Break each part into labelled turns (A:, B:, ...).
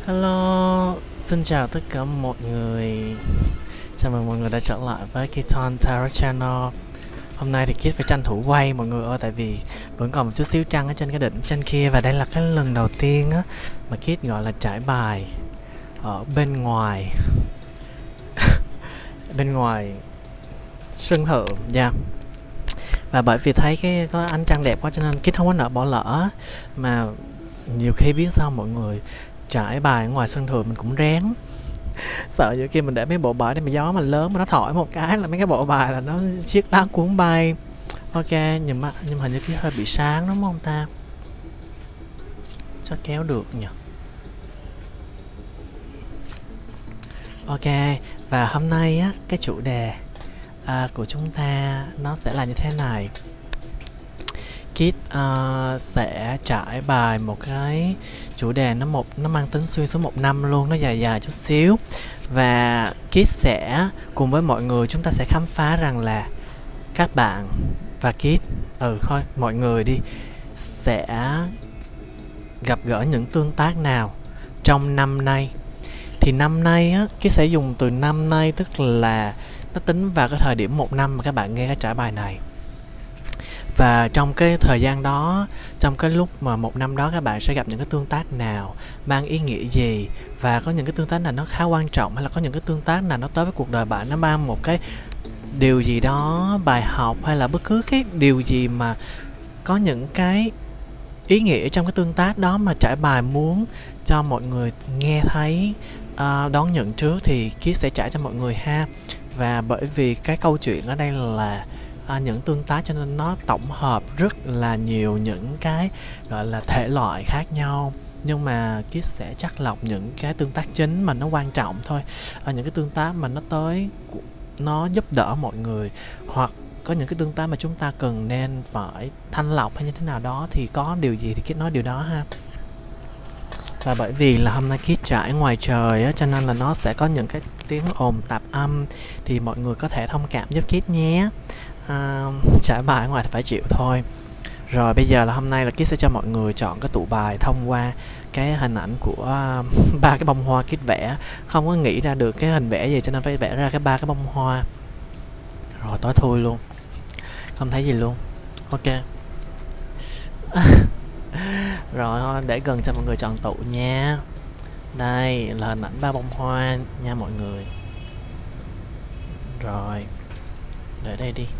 A: Hello, xin chào tất cả mọi người. Chào mừng mọi người đã trở lại với Keaton Tarot Channel. Hôm nay thì Kit phải tranh thủ quay mọi người ơi, tại vì vẫn còn một chút xíu trăng ở trên cái đỉnh trên kia. Và đây là cái lần đầu tiên á mà Kit gọi là trải bài ở bên ngoài bên ngoài sân thượng nha. Và bởi vì thấy cái có ánh trăng đẹp quá cho nên Kit không có nỡ bỏ lỡ. Mà nhiều khi biết sao mọi người, trải bài ở ngoài sân thượng mình cũng rén. Sợ như khi mình để mấy bộ bài đây mà gió mà lớn mà nó thổi một cái là mấy cái bộ bài là nó chiếc lá cuốn bay. Ok, nhưng mà hình như cái hơi bị sáng đúng không ta? Chắc kéo được nhỉ. Ok, và hôm nay á cái chủ đề của chúng ta nó sẽ là như thế này. Kit sẽ trải bài một cái chủ đề nó mang tính xuyên suốt 1 năm luôn, nó dài dài chút xíu. Và Kit sẽ cùng với mọi người chúng ta sẽ khám phá rằng là các bạn và Kit thôi mọi người đi sẽ gặp gỡ những tương tác nào trong năm nay. Thì năm nay á, Kit sẽ dùng từ năm nay, tức là nó tính vào cái thời điểm 1 năm mà các bạn nghe cái trải bài này. Và trong cái thời gian đó, trong cái lúc mà 1 năm đó, các bạn sẽ gặp những cái tương tác nào, mang ý nghĩa gì, và có những cái tương tác nào nó khá quan trọng, hay là có những cái tương tác nào nó tới với cuộc đời bạn, nó mang một cái điều gì đó, bài học, hay là bất cứ cái điều gì mà có những cái ý nghĩa trong cái tương tác đó mà trải bài muốn cho mọi người nghe thấy, đón nhận trước thì Kit sẽ trải cho mọi người ha. Và bởi vì cái câu chuyện ở đây là những tương tác cho nên nó tổng hợp rất là nhiều những cái gọi là thể loại khác nhau, nhưng mà Kit sẽ chắt lọc những cái tương tác chính mà nó quan trọng thôi. Những cái tương tác mà nó tới nó giúp đỡ mọi người, hoặc có những cái tương tác mà chúng ta cần nên phải thanh lọc hay như thế nào đó, thì có điều gì thì Kit nói điều đó ha. Và bởi vì là hôm nay Kit trải ngoài trời á, cho nên là nó sẽ có những cái tiếng ồn tạp âm, thì mọi người có thể thông cảm giúp Kit nhé. Trải bài ở ngoài thì phải chịu thôi. Rồi bây giờ là hôm nay là Kit sẽ cho mọi người chọn cái tụ bài thông qua cái hình ảnh của 3 cái bông hoa Kit vẽ. Không có nghĩ ra được cái hình vẽ gì cho nên phải vẽ ra cái 3 cái bông hoa. Rồi tối thui luôn, không thấy gì luôn. Ok. Rồi thôi để gần cho mọi người chọn tụ nha. Đây là hình ảnh 3 bông hoa nha mọi người. Rồi để đây đi.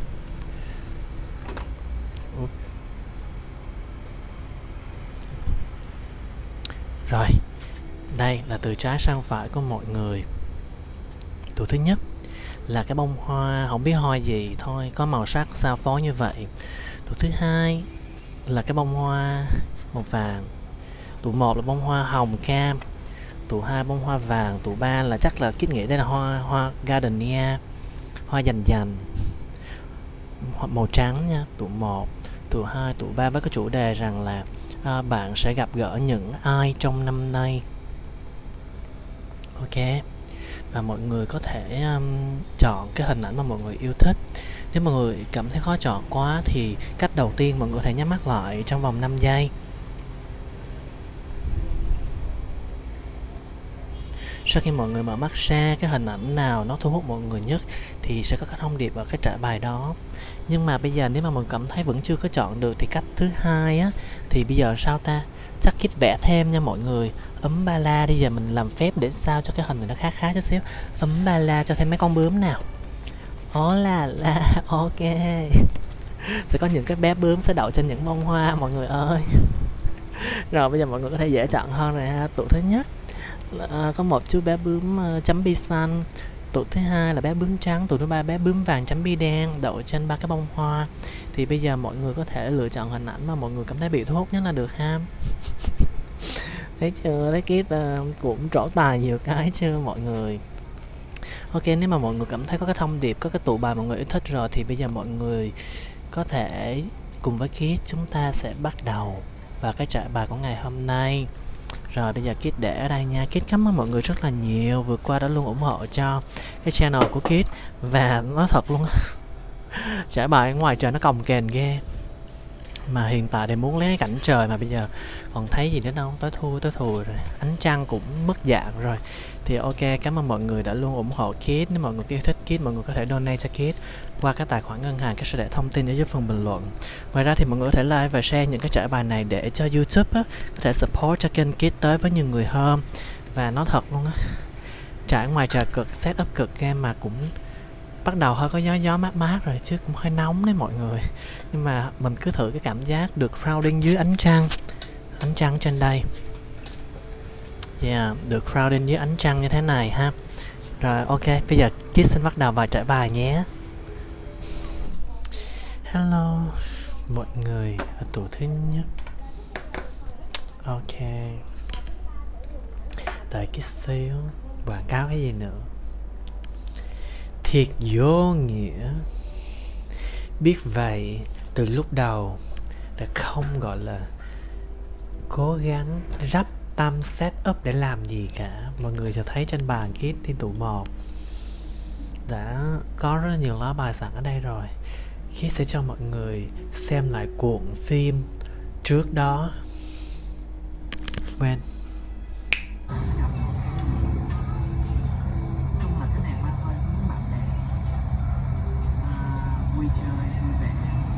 A: Rồi, đây là từ trái sang phải của mọi người. Tụ thứ nhất là cái bông hoa, không biết hoa gì thôi, có màu sắc sao phối như vậy. Tụ thứ hai là cái bông hoa màu vàng. Tụ 1 là bông hoa hồng cam. Tụ 2 bông hoa vàng. Tụ 3 là chắc là Kit nghĩ đây là hoa gardenia, hoa dành dành, màu trắng nha. Tụ 1, tụ 2, tụ 3 với cái chủ đề rằng là bạn sẽ gặp gỡ những ai trong năm nay. Ok. Và mọi người có thể chọn cái hình ảnh mà mọi người yêu thích. Nếu mọi người cảm thấy khó chọn quá thì cách đầu tiên mọi người có thể nhắm mắt lại trong vòng 5 giây. Sau khi mọi người mở mắt ra, cái hình ảnh nào nó thu hút mọi người nhất thì sẽ có cái thông điệp vào cái trải bài đó. Nhưng mà bây giờ nếu mà mọi người cảm thấy vẫn chưa có chọn được thì cách thứ hai á, thì bây giờ sao ta? Chắc Kit vẽ thêm nha mọi người. Ấm ba la đi, giờ mình làm phép để sao cho cái hình này nó khá khá chút xíu. Ấm ba la cho thêm mấy con bướm nào. Ó là ok. Sẽ có những cái bé bướm sẽ đậu trên những bông hoa mọi người ơi. Rồi bây giờ mọi người có thể dễ chọn hơn rồi ha. Tụ thứ nhất có một chú bé bướm chấm bi xanh. Tụ thứ hai là bé bướm trắng. Tụ thứ ba bé bướm vàng chấm bi đen đậu trên 3 cái bông hoa. Thì bây giờ mọi người có thể lựa chọn hình ảnh mà mọi người cảm thấy bị thu hút nhất là được ha. Thấy chưa, thấy Kit cũng trổ tài nhiều cái chưa mọi người. Ok, nếu mà mọi người cảm thấy có cái thông điệp, có cái tụ bài mọi người yêu thích rồi thì bây giờ mọi người có thể cùng với Kit chúng ta sẽ bắt đầu vào cái trải bài của ngày hôm nay. Rồi bây giờ Kit để ở đây nha. Kit cảm ơn mọi người rất là nhiều vừa qua đã luôn ủng hộ cho cái channel của Kit. Và nói thật luôn trải bài ở ngoài trời nó cồng kềnh ghê. Mà hiện tại thì muốn lấy cảnh trời mà bây giờ còn thấy gì nữa đâu, tối thù rồi, ánh trăng cũng mất dạng rồi. Thì ok, cảm ơn mọi người đã luôn ủng hộ Kid. Nếu mọi người yêu thích Kid, mọi người có thể donate cho Kid qua các tài khoản ngân hàng, Kid sẽ để thông tin ở dưới phần bình luận. Ngoài ra thì mọi người có thể like và share những cái trải bài này để cho YouTube á, có thể support cho kênh Kid tới với nhiều người hơn. Và nói thật luôn á, trải ngoài trời cực, setup cực game mà cũng bắt đầu hơi có gió mát mát rồi, chứ cũng hơi nóng đấy mọi người. Nhưng mà mình cứ thử cái cảm giác được crowding dưới ánh trăng trên đây. Yeah, được crowding dưới ánh trăng như thế này ha. Rồi ok, bây giờ Kid xin bắt đầu bài trải bài nhé. Hello mọi người ở tủ thứ nhất. Ok, đợi Kid xíu. Quảng cáo cái gì nữa? Thiệt vô nghĩa. Biết vậy từ lúc đầu đã không gọi là cố gắng rắp tâm set up để làm gì cả. Mọi người sẽ thấy trên bàn Kid đi tụ 1 đã có rất là nhiều lá bài sẵn ở đây rồi. Kid sẽ cho mọi người xem lại cuộn phim trước đó. Quên. Vui chơi vui vẻ.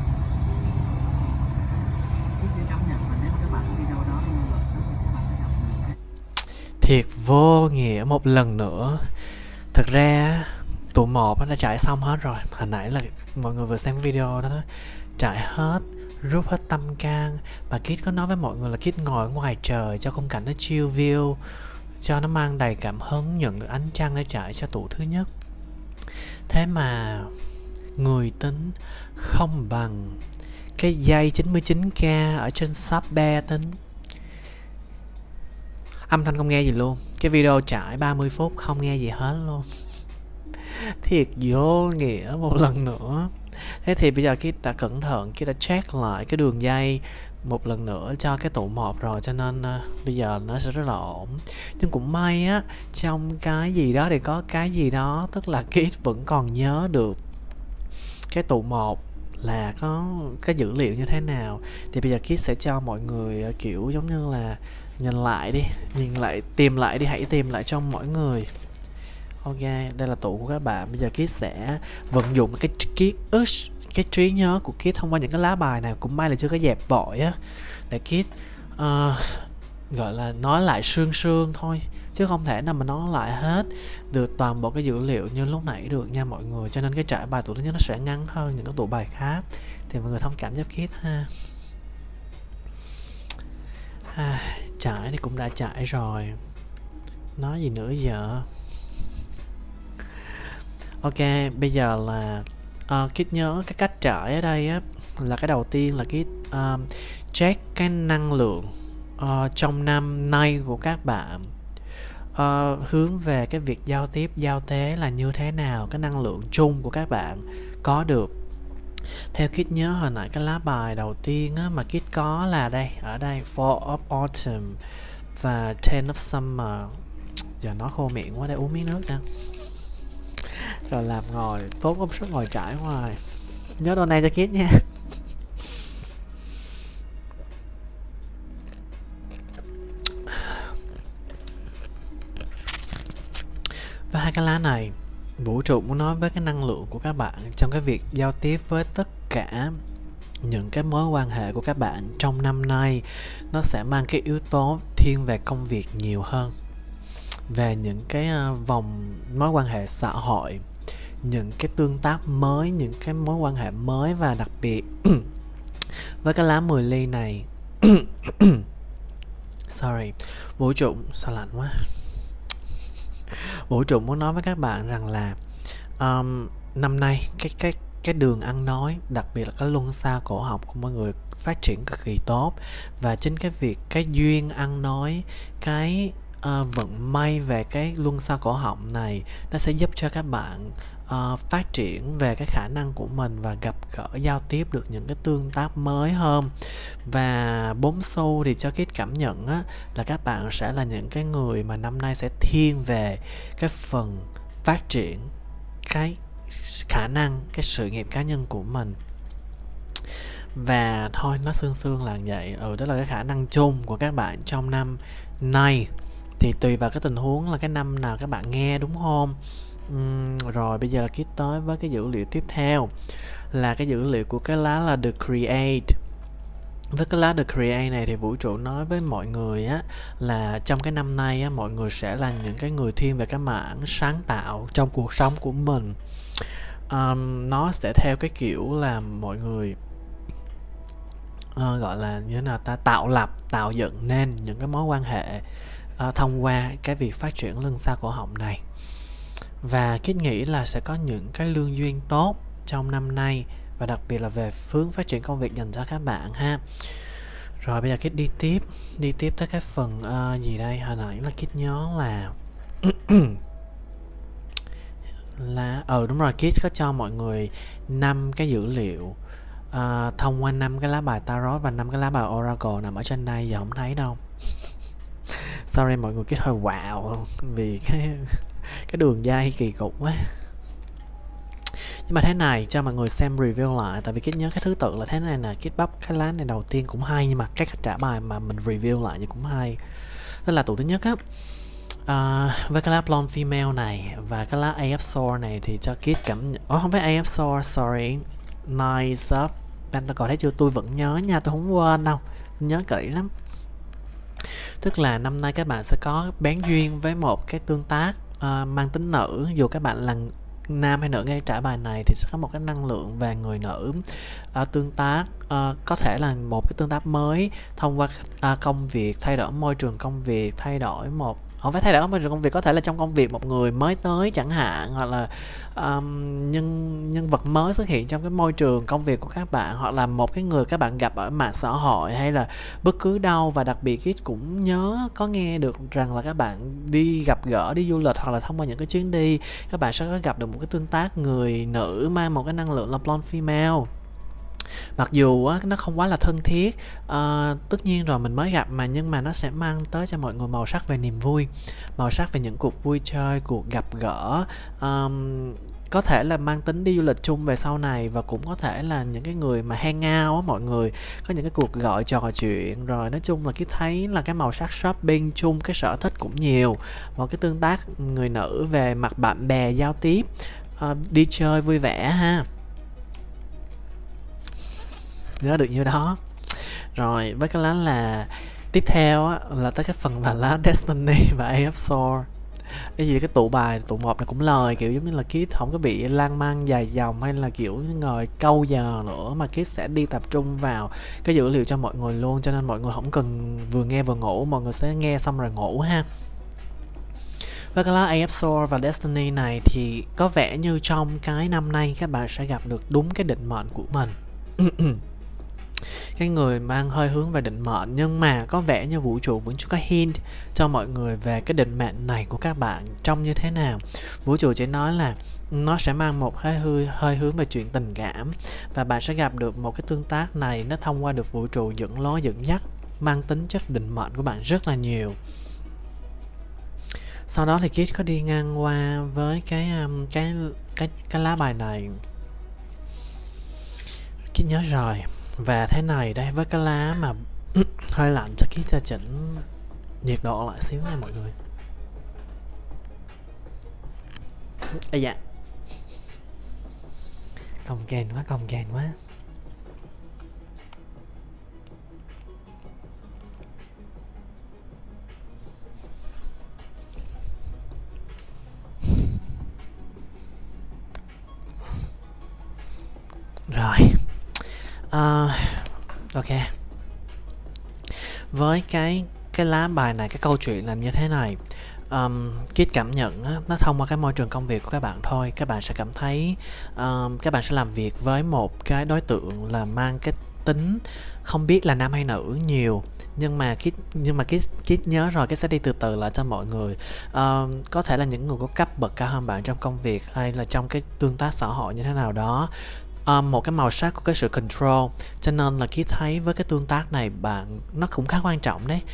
A: Cái cảm nhận mà nếu các bạn đi đâu đó thì các bạn sẽ gặp những cái thiệt vô nghĩa một lần nữa. Thực ra tụ 1 đã trải xong hết rồi. Hồi nãy là mọi người vừa xem video đó, trải hết, rút hết tâm can. Và Kid có nói với mọi người là Kid ngồi ở ngoài trời cho khung cảnh nó chill view, cho nó mang đầy cảm hứng, nhận được ánh trăng để trải cho tụ thứ nhất. Thế mà người tính không bằng cái dây 99k ở trên shop Bear tính. Âm thanh không nghe gì luôn. Cái video trải 30 phút không nghe gì hết luôn. Thiệt vô nghĩa một lần nữa. Thế thì bây giờ Kid đã cẩn thận, Kid đã check lại cái đường dây một lần nữa cho cái tụ 1 rồi, cho nên bây giờ nó sẽ rất là ổn. Nhưng cũng may á, trong cái gì đó thì có cái gì đó, tức là Kid vẫn còn nhớ được cái tụ 1 là có cái dữ liệu như thế nào. Thì bây giờ Kid sẽ cho mọi người kiểu giống như là nhìn lại đi, tìm lại đi, hãy tìm lại trong mỗi người. Ok, đây là tụ của các bạn. Bây giờ Kid sẽ vận dụng cái trí nhớ của Kid thông qua những cái lá bài này. Cũng may là chưa có dẹp vội á, để Kid gọi là nói lại sương thôi, chứ không thể nào mà nói lại hết được toàn bộ cái dữ liệu như lúc nãy được nha mọi người. Cho nên cái trải bài tụ thứ nhất nó sẽ ngắn hơn những cái tụ bài khác, thì mọi người thông cảm giúp Kid ha. Trải thì cũng đã trải rồi, nói gì nữa giờ. Ok, bây giờ là Kid nhớ cái cách trải ở đây á, là cái đầu tiên là Kid check cái năng lượng trong năm nay của các bạn, hướng về cái việc giao tiếp, giao tế là như thế nào, cái năng lượng chung của các bạn có được. Theo Kid nhớ hồi nãy cái lá bài đầu tiên á, mà Kid có là đây, ở đây Four of Autumn và Ten of Summer. Giờ nó khô miệng quá, để uống miếng nước nè. Rồi làm ngồi, tốn công sức ngồi trải ngoài. Nhớ donate cho Kid nha. Và hai cái lá này, vũ trụ muốn nói với cái năng lượng của các bạn trong cái việc giao tiếp với tất cả những cái mối quan hệ của các bạn trong năm nay. Nó sẽ mang cái yếu tố thiên về công việc nhiều hơn, về những cái vòng mối quan hệ xã hội, những cái tương tác mới, những cái mối quan hệ mới. Và đặc biệt với cái lá 10 ly này sorry, vũ trụ sao lạnh quá. Vũ trụ muốn nói với các bạn rằng là năm nay cái đường ăn nói, đặc biệt là cái luân xa cổ họng của mọi người phát triển cực kỳ tốt. Và chính cái việc cái duyên ăn nói, cái vận may về cái luân xa cổ họng này, nó sẽ giúp cho các bạn phát triển về cái khả năng của mình và gặp gỡ, giao tiếp được những cái tương tác mới hơn. Và 4 xu thì cho Kid cảm nhận á, là các bạn sẽ là những cái người mà năm nay sẽ thiên về cái phần phát triển cái khả năng, cái sự nghiệp cá nhân của mình. Và thôi, nó sương sương là vậy. Đó là cái khả năng chung của các bạn trong năm nay. Thì tùy vào cái tình huống là cái năm nào các bạn nghe, đúng không? Rồi bây giờ là Kit tới với cái dữ liệu tiếp theo, là cái dữ liệu của cái lá là The Create. Với cái lá The Create này thì vũ trụ nói với mọi người á, là trong cái năm nay á, mọi người sẽ là những cái người thiên về cái mảng sáng tạo trong cuộc sống của mình. Nó sẽ theo cái kiểu là mọi người gọi là như thế nào ta, tạo dựng nên những cái mối quan hệ thông qua cái việc phát triển lưng xa cổ họng này. Và Kit nghĩ là sẽ có những cái lương duyên tốt trong năm nay, và đặc biệt là về hướng phát triển công việc dành cho các bạn ha. Rồi bây giờ Kit đi tiếp tới cái phần gì đây, hồi nãy là Kit nhớ là đúng rồi, Kit có cho mọi người 5 cái dữ liệu thông qua 5 cái lá bài tarot và 5 cái lá bài oracle nằm ở trên đây, giờ không thấy đâu. Sorry mọi người, Kit hơi wow vì cái đường dây kỳ cục quá. Nhưng mà thế này, cho mọi người xem review lại, tại vì Kit nhớ cái thứ tự là thế này nè. Kit bóc cái lá này đầu tiên cũng hay, nhưng mà cái cách trả bài mà mình review lại thì cũng hay. Tức là tụ thứ nhất á, với cái lá blonde female này và cái lá AF Sword này thì cho Kit cảm nhận... không phải AF Sword, sorry, Nice up Pentacle, thấy chưa? Tôi vẫn nhớ nha, tôi không quên đâu, nhớ kỹ lắm. Tức là năm nay các bạn sẽ có bén duyên với một cái tương tác mang tính nữ. Dù các bạn là nam hay nữ nghe trả bài này thì sẽ có một cái năng lượng về người nữ tương tác, có thể là một cái tương tác mới thông qua công việc, thay đổi môi trường công việc, thay đổi một... không phải thay đổi môi trường công việc, có thể là trong công việc một người mới tới chẳng hạn, hoặc là nhân vật mới xuất hiện trong cái môi trường công việc của các bạn, hoặc là một cái người các bạn gặp ở mạng xã hội hay là bất cứ đâu. Và đặc biệt Kit cũng nhớ có nghe được rằng là các bạn đi gặp gỡ, đi du lịch hoặc là thông qua những cái chuyến đi, các bạn sẽ có gặp được một cái tương tác người nữ mang một cái năng lượng là blonde female. Mặc dù á, nó không quá là thân thiết, tất nhiên rồi mình mới gặp mà, nhưng mà nó sẽ mang tới cho mọi người màu sắc về niềm vui, màu sắc về những cuộc vui chơi, cuộc gặp gỡ, có thể là mang tính đi du lịch chung về sau này, và cũng có thể là những cái người mà hang out á, mọi người có những cái cuộc gọi trò chuyện. Rồi nói chung là cái thấy là cái màu sắc shopping chung, cái sở thích cũng nhiều, một cái tương tác người nữ về mặt bạn bè, giao tiếp, đi chơi vui vẻ ha. Nhớ được nhiêu đó. Rồi với cái lá là tiếp theo á, là tới cái phần là lá Destiny và AF Sword. Cái gì cái tụ bài tụ một này cũng lời kiểu giống như là Kit không có bị lan man dài dòng hay là kiểu ngồi câu giờ nữa, mà Kit sẽ đi tập trung vào cái dữ liệu cho mọi người luôn, cho nên mọi người không cần vừa nghe vừa ngủ, mọi người sẽ nghe xong rồi ngủ ha. Với cái lá AF Sword và Destiny này thì có vẻ như trong cái năm nay các bạn sẽ gặp được đúng cái định mệnh của mình. Cái người mang hơi hướng về định mệnh, nhưng mà có vẻ như vũ trụ vẫn chưa có hint cho mọi người về cái định mệnh này của các bạn trông như thế nào. Vũ trụ chỉ nói là nó sẽ mang một hơi hướng về chuyện tình cảm, và bạn sẽ gặp được một cái tương tác này, nó thông qua được vũ trụ dẫn lối dẫn dắt, mang tính chất định mệnh của bạn rất là nhiều. Sau đó thì Kit có đi ngang qua với cái lá bài này, Kit nhớ rồi. Và thế này đây, với cái lá mà hơi lạnh, cho Kit chỉnh nhiệt độ lại xíu nha mọi người. Ây da, cồng kềnh quá. Rồi, ok. Với cái lá bài này, cái câu chuyện là như thế này. Kit cảm nhận á, nó thông qua cái môi trường công việc của các bạn thôi. Các bạn sẽ cảm thấy các bạn sẽ làm việc với một cái đối tượng là mang cái tính không biết là nam hay nữ nhiều, nhưng mà Kit nhớ rồi, cái sẽ đi từ từ lại cho mọi người. Có thể là những người có cấp bậc cao hơn bạn trong công việc, hay là trong cái tương tác xã hội như thế nào đó, một cái màu sắc của cái sự control. Cho nên là Kit thấy với cái tương tác này bạn, nó cũng khá quan trọng đấy.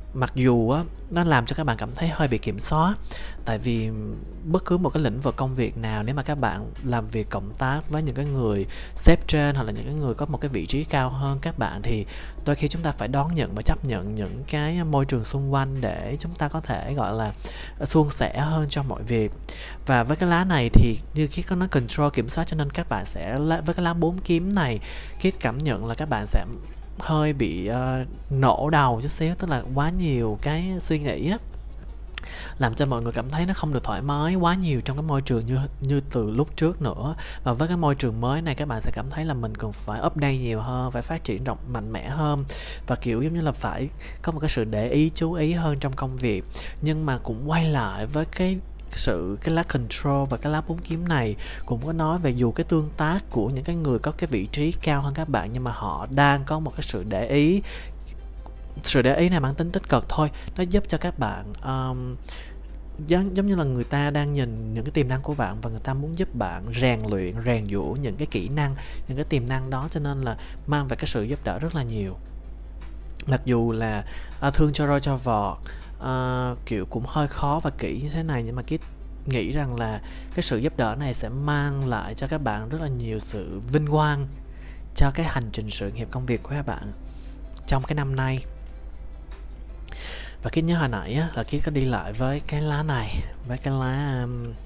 A: mặc dù á nó làm cho các bạn cảm thấy hơi bị kiểm soát, tại vì bất cứ một cái lĩnh vực công việc nào, nếu mà các bạn làm việc cộng tác với những cái người sếp trên hoặc là những cái người có một cái vị trí cao hơn các bạn, thì đôi khi chúng ta phải đón nhận và chấp nhận những cái môi trường xung quanh để chúng ta có thể gọi là suôn sẻ hơn trong mọi việc. Và với cái lá này thì như khi có nói control, kiểm soát, cho nên các bạn sẽ với cái lá 4 kiếm này, khi cảm nhận là các bạn sẽ hơi bị nổ đầu chút xíu, tức là quá nhiều cái suy nghĩ á, làm cho mọi người cảm thấy nó không được thoải mái quá nhiều trong cái môi trường như từ lúc trước nữa. Và với cái môi trường mới này, các bạn sẽ cảm thấy là mình cần phải update nhiều hơn, phải phát triển mạnh mẽ hơn, và kiểu giống như là phải có một cái sự để ý, chú ý hơn trong công việc. Nhưng mà cũng quay lại với cái lá control và cái lá 4 kiếm này cũng có nói về dù cái tương tác của những cái người có cái vị trí cao hơn các bạn, nhưng mà họ đang có một cái sự để ý. Sự để ý này mang tính tích cực thôi, nó giúp cho các bạn giống như là người ta đang nhìn những cái tiềm năng của bạn và người ta muốn giúp bạn rèn luyện, rèn giũa những cái kỹ năng, những cái tiềm năng đó, cho nên là mang về cái sự giúp đỡ rất là nhiều. Mặc dù là thương cho roi cho vọt, kiểu cũng hơi khó và kỹ như thế này, nhưng mà Kit nghĩ rằng là cái sự giúp đỡ này sẽ mang lại cho các bạn rất là nhiều sự vinh quang cho cái hành trình sự nghiệp công việc của các bạn trong cái năm nay. Và Kit nhớ hồi nãy á, là Kit có đi lại với cái lá này, với cái lá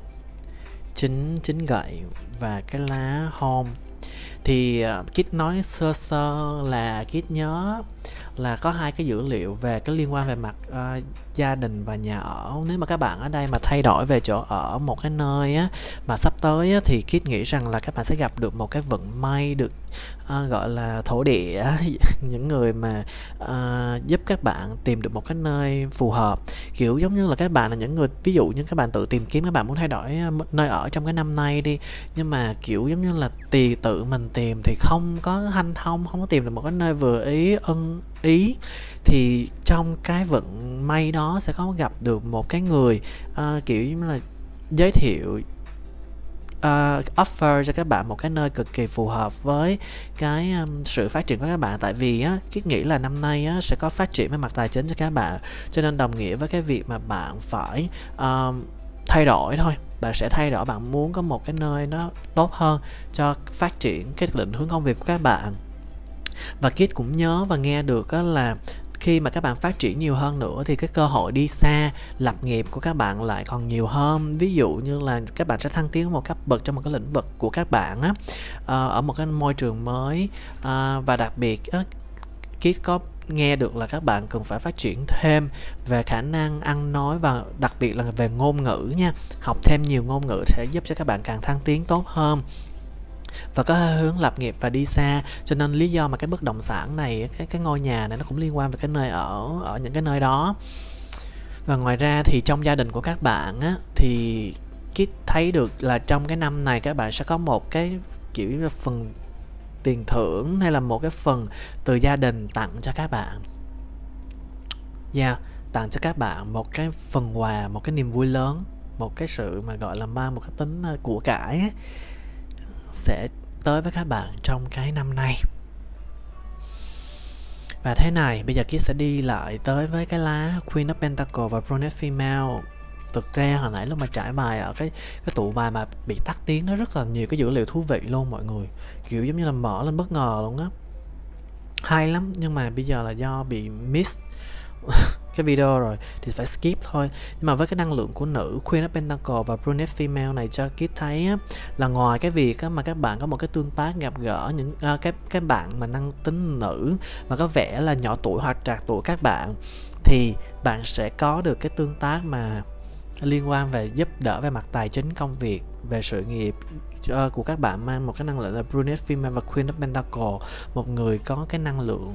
A: chín gậy và cái lá home. Thì Kit nói sơ sơ là Kit nhớ là có hai cái dữ liệu về cái liên quan về mặt gia đình và nhà ở. Nếu mà các bạn ở đây mà thay đổi về chỗ ở một cái nơi á, mà sắp tới á, thì Kit nghĩ rằng là các bạn sẽ gặp được một cái vận may được gọi là thổ địa những người mà giúp các bạn tìm được một cái nơi phù hợp. Kiểu giống như là các bạn là những người, ví dụ như các bạn tự tìm kiếm, các bạn muốn thay đổi nơi ở trong cái năm nay đi, nhưng mà kiểu giống như là tự mình tìm thì không có hanh thông, không có tìm được một cái nơi vừa ý, ưng ý, thì trong cái vận may đó sẽ có gặp được một cái người kiểu như là giới thiệu, offer cho các bạn một cái nơi cực kỳ phù hợp với cái sự phát triển của các bạn. Tại vì á, Kit nghĩ là năm nay á, sẽ có phát triển về mặt tài chính cho các bạn, cho nên đồng nghĩa với cái việc mà bạn phải thay đổi thôi. Bạn sẽ thay đổi, bạn muốn có một cái nơi nó tốt hơn cho phát triển cái định hướng công việc của các bạn. Và Kit cũng nhớ và nghe được á, là khi mà các bạn phát triển nhiều hơn nữa thì cái cơ hội đi xa, lập nghiệp của các bạn lại còn nhiều hơn. Ví dụ như là các bạn sẽ thăng tiến một cấp bậc trong một cái lĩnh vực của các bạn á, ở một cái môi trường mới, và đặc biệt á, Kit có nghe được là các bạn cần phải phát triển thêm về khả năng ăn nói và đặc biệt là về ngôn ngữ nha. Học thêm nhiều ngôn ngữ sẽ giúp cho các bạn càng thăng tiến tốt hơn và có hướng lập nghiệp và đi xa. Cho nên lý do mà cái bất động sản này, cái ngôi nhà này nó cũng liên quan về cái nơi ở những cái nơi đó. Và ngoài ra thì trong gia đình của các bạn á, thì Kit thấy được là trong cái năm này các bạn sẽ có một cái kiểu như phần tiền thưởng hay là một cái phần từ gia đình tặng cho các bạn. Tặng cho các bạn một cái phần quà, một cái niềm vui lớn, một cái sự mà gọi là mang một cái tính của cải ấy, sẽ tới với các bạn trong cái năm nay. Và thế này, bây giờ Kit sẽ đi lại tới với cái lá Queen of Pentacles và Brunette Female. Thực ra hồi nãy lúc mà trải bài ở cái tụ bài mà bị tắt tiếng, nó rất là nhiều cái dữ liệu thú vị luôn mọi người, kiểu giống như là mở lên bất ngờ luôn á, hay lắm. Nhưng mà bây giờ là do bị miss cái video rồi thì phải skip thôi. Nhưng mà với cái năng lượng của nữ Queen of Pentacles và Brunette Female này cho Kit thấy á, là ngoài cái việc á, mà các bạn có một cái tương tác gặp gỡ những cái bạn mà năng tính nữ và có vẻ là nhỏ tuổi hoặc trạc tuổi các bạn, thì bạn sẽ có được cái tương tác mà liên quan về giúp đỡ về mặt tài chính, công việc, về sự nghiệp của các bạn, mang một cái năng lượng là Brunette Female và Queen of Pentacles, một người có cái năng lượng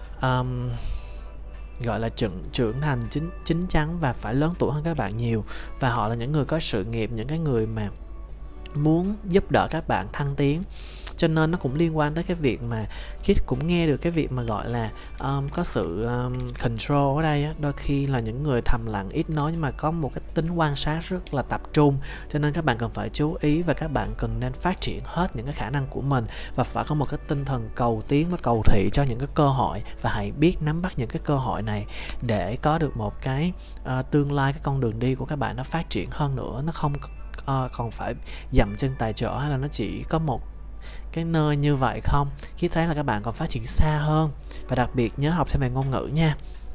A: gọi là trưởng thành, chín chắn và phải lớn tuổi hơn các bạn nhiều. Và họ là những người có sự nghiệp, những cái người mà muốn giúp đỡ các bạn thăng tiến. cho nên nó cũng liên quan tới cái việc mà Kit cũng nghe được cái việc mà gọi là có sự control ở đây á. Đôi khi là những người thầm lặng ít nói nhưng mà có một cái tính quan sát rất là tập trung, cho nên các bạn cần phải chú ý và các bạn cần nên phát triển hết những cái khả năng của mình và phải có một cái tinh thần cầu tiến và cầu thị cho những cái cơ hội, và hãy biết nắm bắt những cái cơ hội này để có được một cái tương lai, cái con đường đi của các bạn nó phát triển hơn nữa, nó không còn phải dậm chân tại chỗ hay là nó chỉ có một cái nơi như vậy không. Khi thấy là các bạn còn phát triển xa hơn, và đặc biệt nhớ học thêm về ngôn ngữ nha.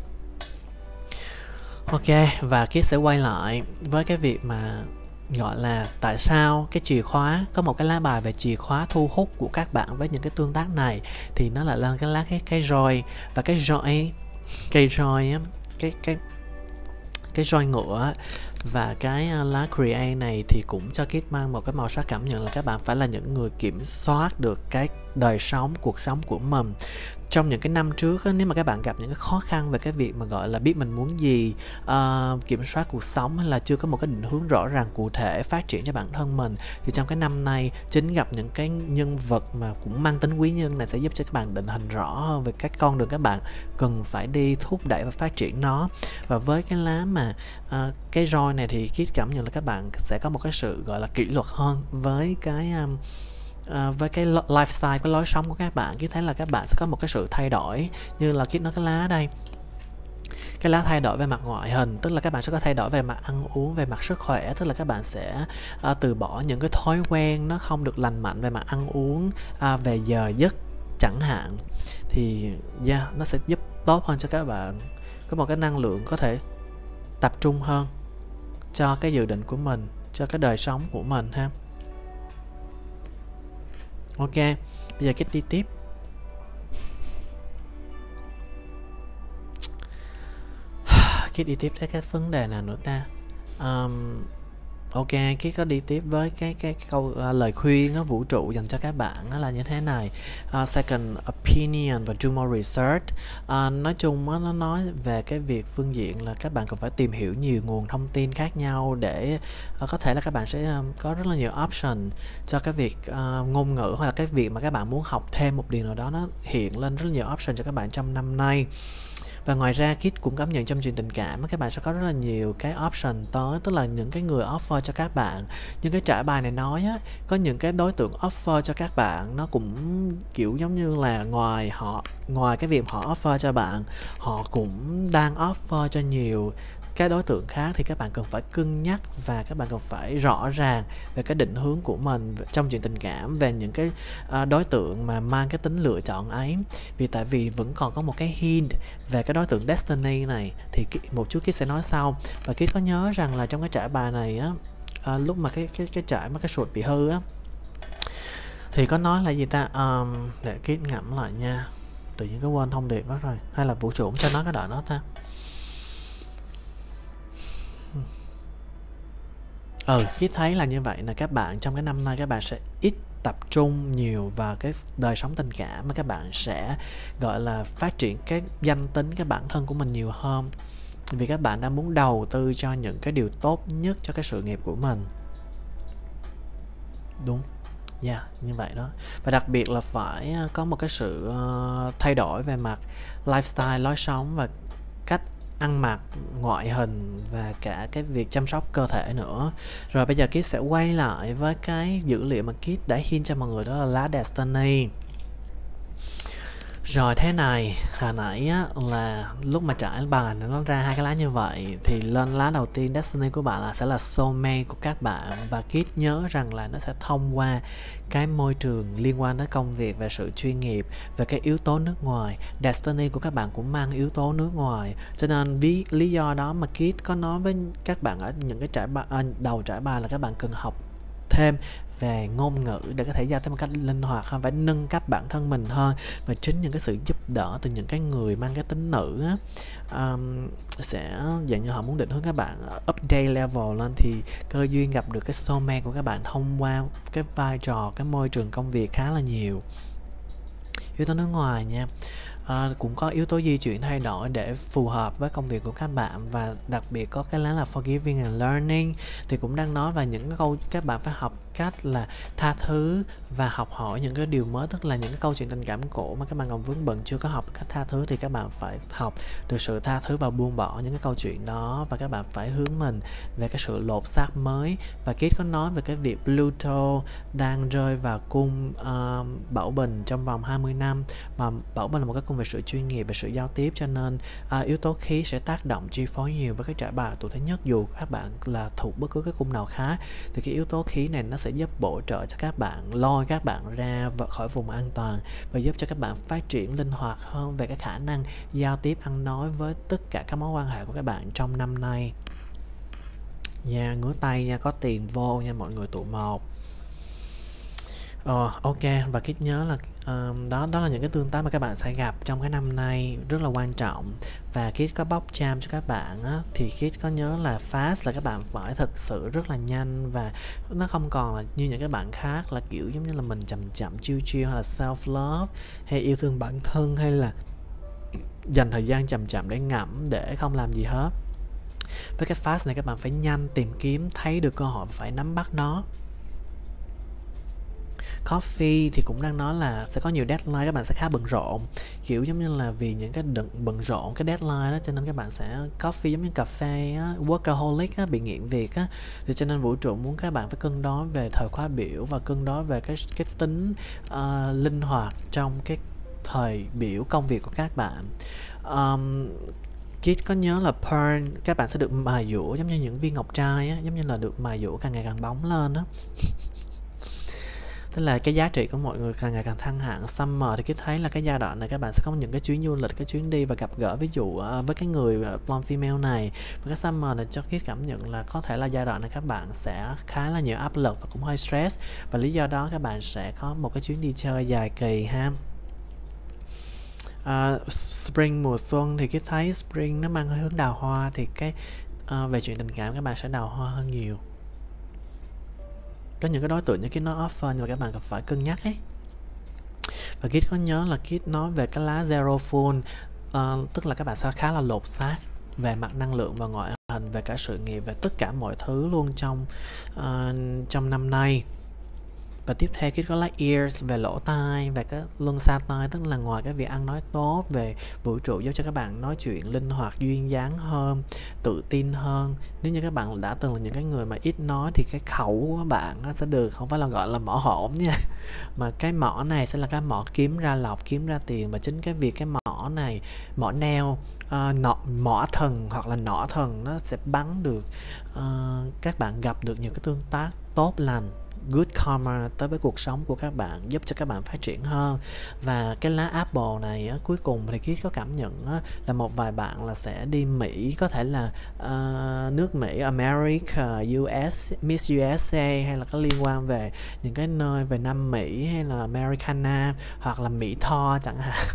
A: Ok, và Kit sẽ quay lại với cái việc mà gọi là tại sao cái chìa khóa, có một cái lá bài về chìa khóa thu hút của các bạn với những cái tương tác này, thì nó lại lên cái lá cái roi, và cái roi, cây roi á, cái roi ngựa và cái lá create này thì cũng cho Kit mang một cái màu sắc cảm nhận là các bạn phải là những người kiểm soát được cái đời sống, cuộc sống của mình. Trong những cái năm trước á, nếu mà các bạn gặp những cái khó khăn về cái việc mà gọi là biết mình muốn gì, kiểm soát cuộc sống, hay là chưa có một cái định hướng rõ ràng cụ thể phát triển cho bản thân mình, thì trong cái năm nay chính gặp những cái nhân vật mà cũng mang tính quý nhân này sẽ giúp cho các bạn định hình rõ hơn về các con đường các bạn cần phải đi, thúc đẩy và phát triển nó. Và với cái lá mà cái roi này thì Kit cảm nhận là các bạn sẽ có một cái sự gọi là kỷ luật hơn với cái lifestyle, cái lối sống của các bạn. Kit thấy là các bạn sẽ có một cái sự thay đổi, như là Kit nói cái lá đây, cái lá thay đổi về mặt ngoại hình, tức là các bạn sẽ có thay đổi về mặt ăn uống, về mặt sức khỏe, tức là các bạn sẽ từ bỏ những cái thói quen nó không được lành mạnh về mặt ăn uống, về giờ giấc chẳng hạn, thì nó sẽ giúp tốt hơn cho các bạn có một cái năng lượng có thể tập trung hơn cho cái dự định của mình, cho cái đời sống của mình ha. Ok, bây giờ Kit đi tiếp. Kit đi tiếp tới cái vấn đề nào nữa ta? Ok, Kit có đi tiếp với cái câu lời khuyên vũ trụ dành cho các bạn là như thế này. Second opinion và do more research. Nói chung nó nói về cái việc phương diện là các bạn cần phải tìm hiểu nhiều nguồn thông tin khác nhau để có thể là các bạn sẽ có rất là nhiều option cho cái việc ngôn ngữ, hoặc là cái việc mà các bạn muốn học thêm một điều nào đó, nó hiện lên rất là nhiều option cho các bạn trong năm nay. Và ngoài ra Kit cũng cảm nhận trong chuyện tình cảm các bạn sẽ có rất là nhiều cái option tới, tức là những cái người offer cho các bạn. Nhưng cái trải bài này nói á, có những cái đối tượng offer cho các bạn nó cũng kiểu giống như là ngoài cái việc họ offer cho bạn, họ cũng đang offer cho nhiều cái đối tượng khác, thì các bạn cần phải cân nhắc và các bạn cần phải rõ ràng về cái định hướng của mình trong chuyện tình cảm, về những cái đối tượng mà mang cái tính lựa chọn ấy. Tại vì vẫn còn có một cái hint về cái đối tượng Destiny này, thì một chút Kit sẽ nói sau. Và Kit có nhớ rằng là trong cái trải bài này á, lúc mà cái trải mà cái sụt bị hư á, thì có nói là gì ta, để Kit ngẫm lại nha, tự nhiên có quên thông điệp đó rồi, hay là vũ trụ cũng cho nói cái đoạn đó ta. Kit thấy là như vậy, là các bạn trong cái năm nay các bạn sẽ ít tập trung nhiều vào cái đời sống tình cảm, mà các bạn sẽ gọi là phát triển cái danh tính, cái bản thân của mình nhiều hơn, vì các bạn đang muốn đầu tư cho những cái điều tốt nhất cho cái sự nghiệp của mình. Đúng, như vậy đó. Và đặc biệt là phải có một cái sự thay đổi về mặt lifestyle, lối sống và cách ăn mặc, ngoại hình và cả cái việc chăm sóc cơ thể nữa. Rồi bây giờ Kit sẽ quay lại với cái dữ liệu mà Kit đã hint cho mọi người, đó là lá Destiny. Rồi thế này, hồi nãy á, là lúc mà trải bài nó ra hai cái lá như vậy, thì lên lá đầu tiên Destiny của bạn là sẽ là soulmate của các bạn, và Kit nhớ rằng là nó sẽ thông qua cái môi trường liên quan đến công việc và sự chuyên nghiệp, về cái yếu tố nước ngoài. Destiny của các bạn cũng mang yếu tố nước ngoài, cho nên vì lý do đó mà Kit có nói với các bạn ở những cái đầu trải bài là các bạn cần học thêm về ngôn ngữ để có thể giao tiếp một cách linh hoạt hơn, phải nâng cấp bản thân mình hơn. Và chính những cái sự giúp đỡ từ những cái người mang cái tính nữ á, sẽ dạng như họ muốn định hướng các bạn update level lên, thì cơ duyên gặp được cái soulmate của các bạn thông qua cái vai trò, cái môi trường công việc khá là nhiều. Yếu tố nước ngoài nha. cũng có yếu tố di chuyển thay đổi để phù hợp với công việc của các bạn. Và đặc biệt có cái lá là forgiving and learning thì cũng đang nói về những cái câu các bạn phải học cách là tha thứ và học hỏi những cái điều mới, tức là những cái câu chuyện tình cảm cũ mà các bạn còn vướng bận chưa có học cách tha thứ thì các bạn phải học được sự tha thứ và buông bỏ những cái câu chuyện đó, và các bạn phải hướng mình về cái sự lột xác mới. Và Kit có nói về cái việc Pluto đang rơi vào cung Bảo Bình trong vòng 20 năm, mà Bảo Bình là một cái cung về sự chuyên nghiệp và sự giao tiếp, cho nên yếu tố khí sẽ tác động chi phối nhiều với cái trải bài tuổi thứ nhất. Dù các bạn là thuộc bất cứ cái cung nào khác thì cái yếu tố khí này nó sẽ giúp bổ trợ cho các bạn, lôi các bạn ra khỏi vùng an toàn và giúp cho các bạn phát triển linh hoạt hơn về cái khả năng giao tiếp ăn nói với tất cả các mối quan hệ của các bạn trong năm nay nha. Ngứa tay nha, có tiền vô nha mọi người, tụ một. Ok, và Kit nhớ là đó là những cái tương tác mà các bạn sẽ gặp trong cái năm nay rất là quan trọng. Và Kit có bóc cham cho các bạn á, thì Kit có nhớ là fast là các bạn phải thực sự rất là nhanh, và nó không còn là như những cái bạn khác là kiểu giống như là mình chậm chậm chill chill, hay là self love, hay yêu thương bản thân, hay là dành thời gian chậm chậm để ngẫm, để không làm gì hết. Với cái fast này các bạn phải nhanh, tìm kiếm, thấy được cơ hội và phải nắm bắt nó. Coffee thì cũng đang nói là sẽ có nhiều deadline, các bạn sẽ khá bận rộn, kiểu giống như là vì những cái bận rộn cái deadline đó, cho nên các bạn sẽ coffee giống như cà phê á, workaholic á, bị nghiện việc á, thì cho nên vũ trụ muốn các bạn phải cân đối về thời khóa biểu và cân đối về cái tính linh hoạt trong cái thời biểu công việc của các bạn. Kit có nhớ là pearl các bạn sẽ được mài dũa giống như những viên ngọc trai á, giống như là được mài dũa càng ngày càng bóng lên á. Tức là cái giá trị của mọi người càng ngày càng thăng hạng. Summer thì Kit thấy là cái giai đoạn này các bạn sẽ có những cái chuyến du lịch, cái chuyến đi và gặp gỡ, ví dụ với cái người blonde female này. Và cái Summer này cho Kit cảm nhận là có thể là giai đoạn này các bạn sẽ khá là nhiều áp lực và cũng hơi stress, và lý do đó các bạn sẽ có một cái chuyến đi chơi dài kỳ ha. Spring mùa xuân thì Kit thấy spring nó mang hướng đào hoa, thì cái về chuyện tình cảm các bạn sẽ đào hoa hơn nhiều. Có những cái đối tượng như Kit nói offer nhưng mà các bạn cần phải cân nhắc ấy. Và Kit có nhớ là Kit nói về cái lá Zero Full, tức là các bạn sẽ khá là lột xác về mặt năng lượng và ngoại hình, về cả sự nghiệp, về tất cả mọi thứ luôn trong năm nay. Và tiếp theo Kit có lá Ears về lỗ tai, về cái luân xa tai, tức là ngoài cái việc ăn nói tốt, về vũ trụ giúp cho các bạn nói chuyện linh hoạt, duyên dáng hơn, tự tin hơn. Nếu như các bạn đã từng là những cái người mà ít nói thì cái khẩu của các bạn nó sẽ được, không phải là gọi là mỏ hổn nha, mà cái mỏ này sẽ là cái mỏ kiếm ra lộc, kiếm ra tiền. Và chính cái việc cái mỏ này, mỏ neo, mỏ thần hoặc là nỏ thần, nó sẽ bắn được các bạn gặp được những cái tương tác tốt lành, good karma tới với cuộc sống của các bạn, giúp cho các bạn phát triển hơn. Và cái lá apple này á, cuối cùng thì Kit có cảm nhận á, là một vài bạn là sẽ đi Mỹ, có thể là nước Mỹ, America, US, Miss USA, hay là có liên quan về những cái nơi về Nam Mỹ, hay là Americana, hoặc là Mỹ Tho chẳng hạn.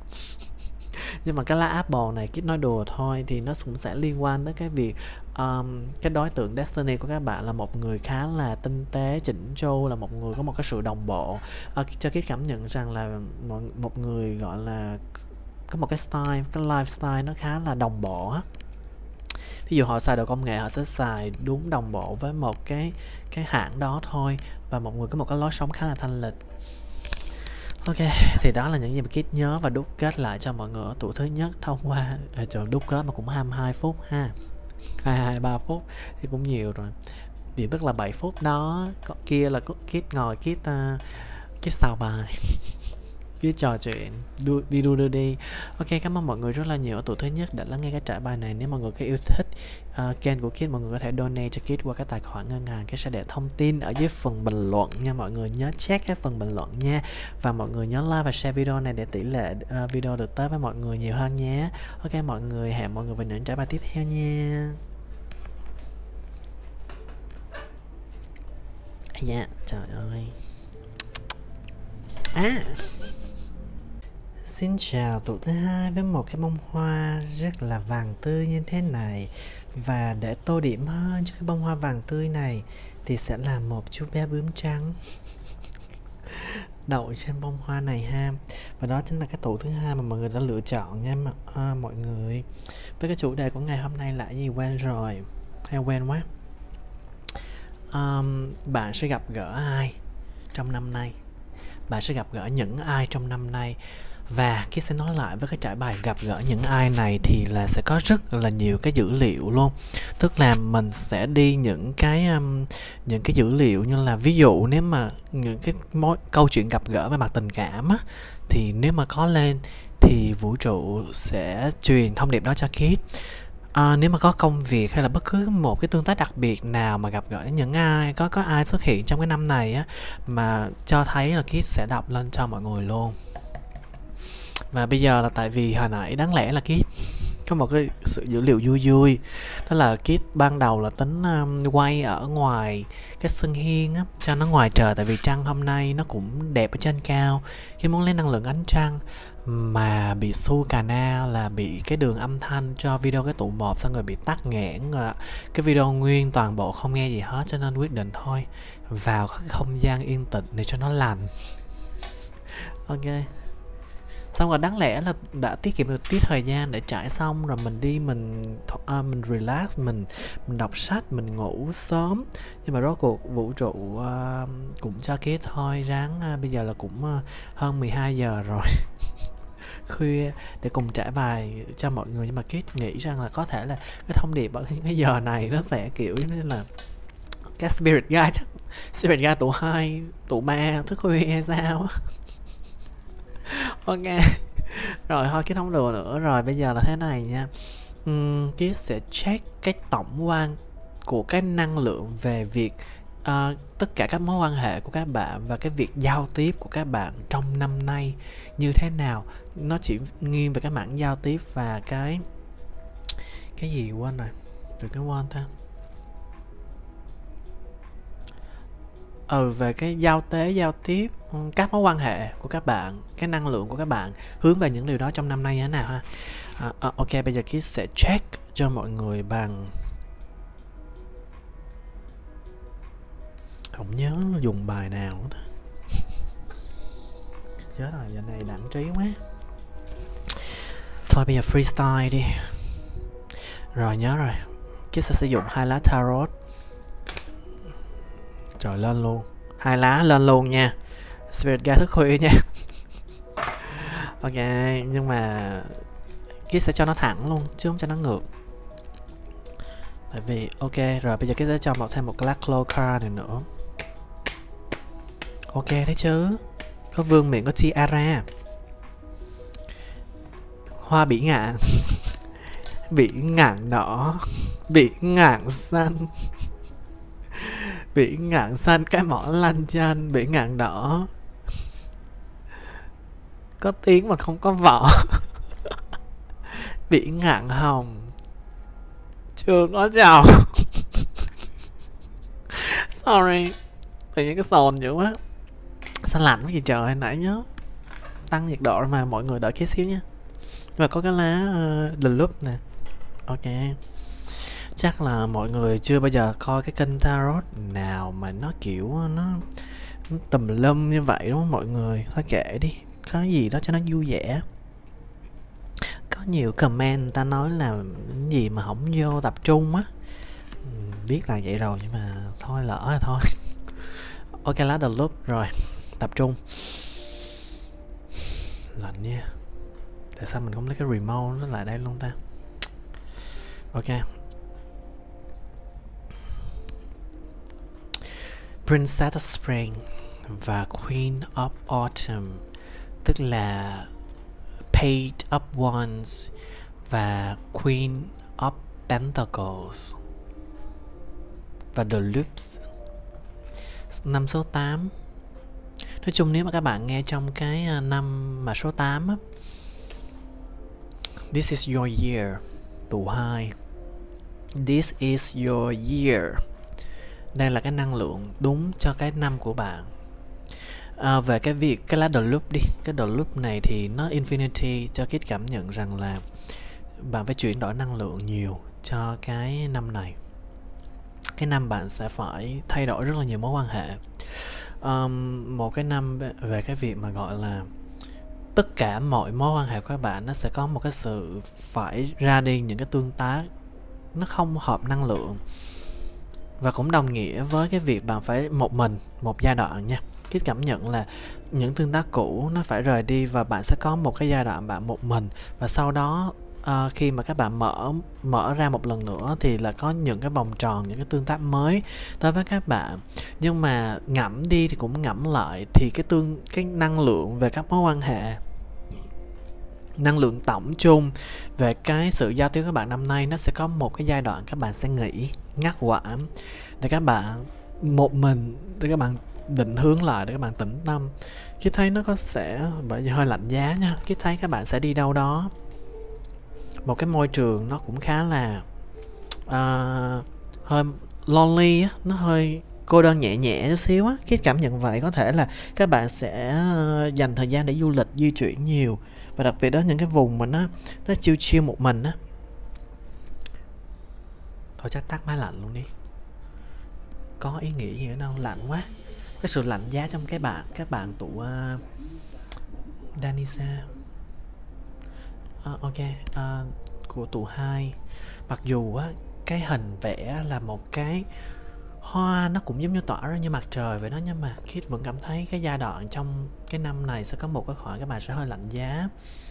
A: Nhưng mà cái lá apple này Kit nói đùa thôi, thì nó cũng sẽ liên quan tới cái việc cái đối tượng destiny của các bạn là một người khá là tinh tế, chỉnh chu, là một người có một cái sự đồng bộ. Cho Kit cảm nhận rằng là một người gọi là có một cái style, cái lifestyle nó khá là đồng bộ á. Ví dụ họ xài đồ công nghệ, họ sẽ xài đúng đồng bộ với một cái hãng đó thôi, và một người có một cái lối sống khá là thanh lịch. Ok, thì đó là những gì mà Kit nhớ và đúc kết lại cho mọi người ở tuổi thứ nhất thông qua đúc kết mà cũng 22 phút ha, 23 phút thì cũng nhiều rồi, thì tức là 7 phút đó kia là Kit ngồi Kit xào bài Kit trò chuyện đi. Ok, cảm ơn mọi người rất là nhiều ở tuổi thứ nhất đã lắng nghe cái trải bài này. Nếu mọi người có yêu thích kênh của Kit, mọi người có thể donate cho Kit qua cái tài khoản ngân hàng. Kit sẽ để thông tin ở dưới phần bình luận nha, mọi người nhớ check cái phần bình luận nha. Và mọi người nhớ like và share video này để tỷ lệ video được tới với mọi người nhiều hơn nhé. Ok mọi người, hẹn mọi người vào những trải bài tiếp theo nha. Dạ, trời ơi. Xin chào tuổi thứ hai với một cái bông hoa rất là vàng tươi như thế này. Và để tô điểm hơn cho cái bông hoa vàng tươi này thì sẽ là một chú bé bướm trắng đậu trên bông hoa này ha. Và đó chính là cái tủ thứ hai mà mọi người đã lựa chọn nha mọi người. Với cái chủ đề của ngày hôm nay là gì quên rồi, hay quên quá. Bạn sẽ gặp gỡ ai trong năm nay? Bạn sẽ gặp gỡ những ai trong năm nay? Và Kit sẽ nói lại với cái trải bài gặp gỡ những ai này thì là sẽ có rất là nhiều cái dữ liệu luôn. Tức là mình sẽ đi những cái dữ liệu như là ví dụ nếu mà những cái câu chuyện gặp gỡ về mặt tình cảm á, thì nếu mà có lên thì vũ trụ sẽ truyền thông điệp đó cho Kit. Nếu mà có công việc hay là bất cứ một cái tương tác đặc biệt nào mà gặp gỡ những ai, có ai xuất hiện trong cái năm này á mà cho thấy là Kit sẽ đọc lên cho mọi người luôn. Và bây giờ là tại vì hồi nãy đáng lẽ là Kit có một cái sự dữ liệu vui vui. Đó là Kit ban đầu là tính quay ở ngoài cái sân hiên á, cho nó ngoài trời. Tại vì trăng hôm nay nó cũng đẹp ở trên cao. Kit muốn lấy năng lượng ánh trăng mà bị su cà na là bị cái đường âm thanh cho video cái tụ 1 xong rồi bị tắc nghẽn, cái video nguyên toàn bộ không nghe gì hết, cho nên quyết định thôi vào cái không gian yên tĩnh để cho nó lành. Ok, xong rồi đáng lẽ là đã tiết kiệm được tí thời gian để trải xong rồi mình đi mình relax, mình đọc sách, mình ngủ sớm. Nhưng mà rốt cuộc vũ trụ cũng cho Kit thôi ráng bây giờ là cũng hơn 12 giờ rồi khuya để cùng trải bài cho mọi người. Nhưng mà Kit nghĩ rằng là có thể là cái thông điệp ở cái giờ này nó sẽ kiểu như là các spirit guide, chắc spirit guide tụ 2, tụ 3 thức khuya hay sao. Ok, rồi thôi Kit không đùa nữa. Rồi bây giờ là thế này nha. Kit sẽ check cái tổng quan của cái năng lượng về việc tất cả các mối quan hệ của các bạn và cái việc giao tiếp của các bạn trong năm nay như thế nào. Nó chỉ nghiêng về cái mảng giao tiếp và cái gì quên rồi, từ cái quên ta. Về cái giao tiếp, các mối quan hệ của các bạn, cái năng lượng của các bạn hướng về những điều đó trong năm nay như thế nào ha. Ok, bây giờ Kit sẽ check cho mọi người bằng, không nhớ dùng bài nào nữa. Chết rồi, giờ này đẳng trí quá. Thôi bây giờ freestyle đi. Rồi nhớ rồi, Kit sẽ sử dụng 2 lá tarot. Trời, lên luôn, 2 lá lên luôn nha. Spirit guide thức khuya nha. Ok, nhưng mà Kit sẽ cho nó thẳng luôn chứ không cho nó ngược. Tại vì ok, rồi bây giờ Kit sẽ cho thêm một lá claw card này nữa. Ok đấy chứ. Có vương miện, có tiara, hoa bỉ ngạn bỉ ngạn đỏ, bỉ ngạn xanh, bỉ ngạn xanh cái mỏ lanh chanh, bỉ ngạn đỏ có tiếng mà không có vỏ. Bỉ ngạn hồng chưa có chồng. Sorry, tự nhiên cái sồn dữ quá. Sao lạnh cái gì trời, hồi nãy nhớ tăng nhiệt độ mà mọi người đợi Kit xíu nha. Nhưng mà có cái lá The Loop nè. Ok, chắc là mọi người chưa bao giờ coi cái kênh tarot nào mà nó kiểu nó tùm lum như vậy đúng không mọi người. Thôi kệ đi, có cái gì đó cho nó vui vẻ. Có nhiều comment người ta nói là cái gì mà không vô tập trung á. Biết là vậy rồi nhưng mà thôi lỡ rồi thôi. Ok, lá The Loop rồi, tập trung. Lạnh nha. Tại sao mình không lấy cái remote nó lại đây luôn ta. Ok, Princess of Spring và Queen of Autumn, tức là Page of Wands và Queen of Pentacles và The Loops. Năm số 8. Nói chung nếu mà các bạn nghe trong cái năm mà số 8 á, This is your year, tụ 2. This is your year. Đây là cái năng lượng đúng cho cái năm của bạn. Về cái việc cái lá The Loop đi, cái The Loop này thì nó infinity, cho Kit cảm nhận rằng là bạn phải chuyển đổi năng lượng nhiều cho cái năm này. Cái năm bạn sẽ phải thay đổi rất là nhiều mối quan hệ. Một cái năm về cái việc mà gọi là tất cả mọi mối quan hệ của các bạn nó sẽ có một cái sự phải ra đi những cái tương tác nó không hợp năng lượng, và cũng đồng nghĩa với cái việc bạn phải một mình một giai đoạn nha. Cái cảm nhận là những tương tác cũ nó phải rời đi và bạn sẽ có một cái giai đoạn bạn một mình, và sau đó khi mà các bạn mở ra một lần nữa thì là có những cái vòng tròn, những cái tương tác mới tới với các bạn. Nhưng mà ngẫm đi thì cũng ngẫm lại thì cái năng lượng về các mối quan hệ, năng lượng tổng chung về cái sự giao tiếp của các bạn năm nay, nó sẽ có một cái giai đoạn các bạn sẽ nghỉ ngắt quãng để các bạn một mình, để các bạn định hướng lại, để các bạn tĩnh tâm. Khi thấy nó có sẽ bởi vì hơi lạnh giá nha, khi thấy các bạn sẽ đi đâu đó một cái môi trường nó cũng khá là hơi lonely á, nó hơi cô đơn nhẹ nhẹ chút xíu á. Cái cảm nhận vậy có thể là các bạn sẽ dành thời gian để du lịch, di chuyển nhiều, và đặc biệt đó những cái vùng mà nó chill chill một mình á. Thôi chắc tắt máy lạnh luôn đi, có ý nghĩa gì nữa đâu, lạnh quá. Cái sự lạnh giá trong các bạn tụ Danisa ok, của tụ 2. Mặc dù á cái hình vẽ là một cái hoa nó cũng giống như tỏa ra như mặt trời vậy đó, nhưng mà Kit vẫn cảm thấy cái giai đoạn trong cái năm này sẽ có một cái khoảng các bạn sẽ hơi lạnh giá.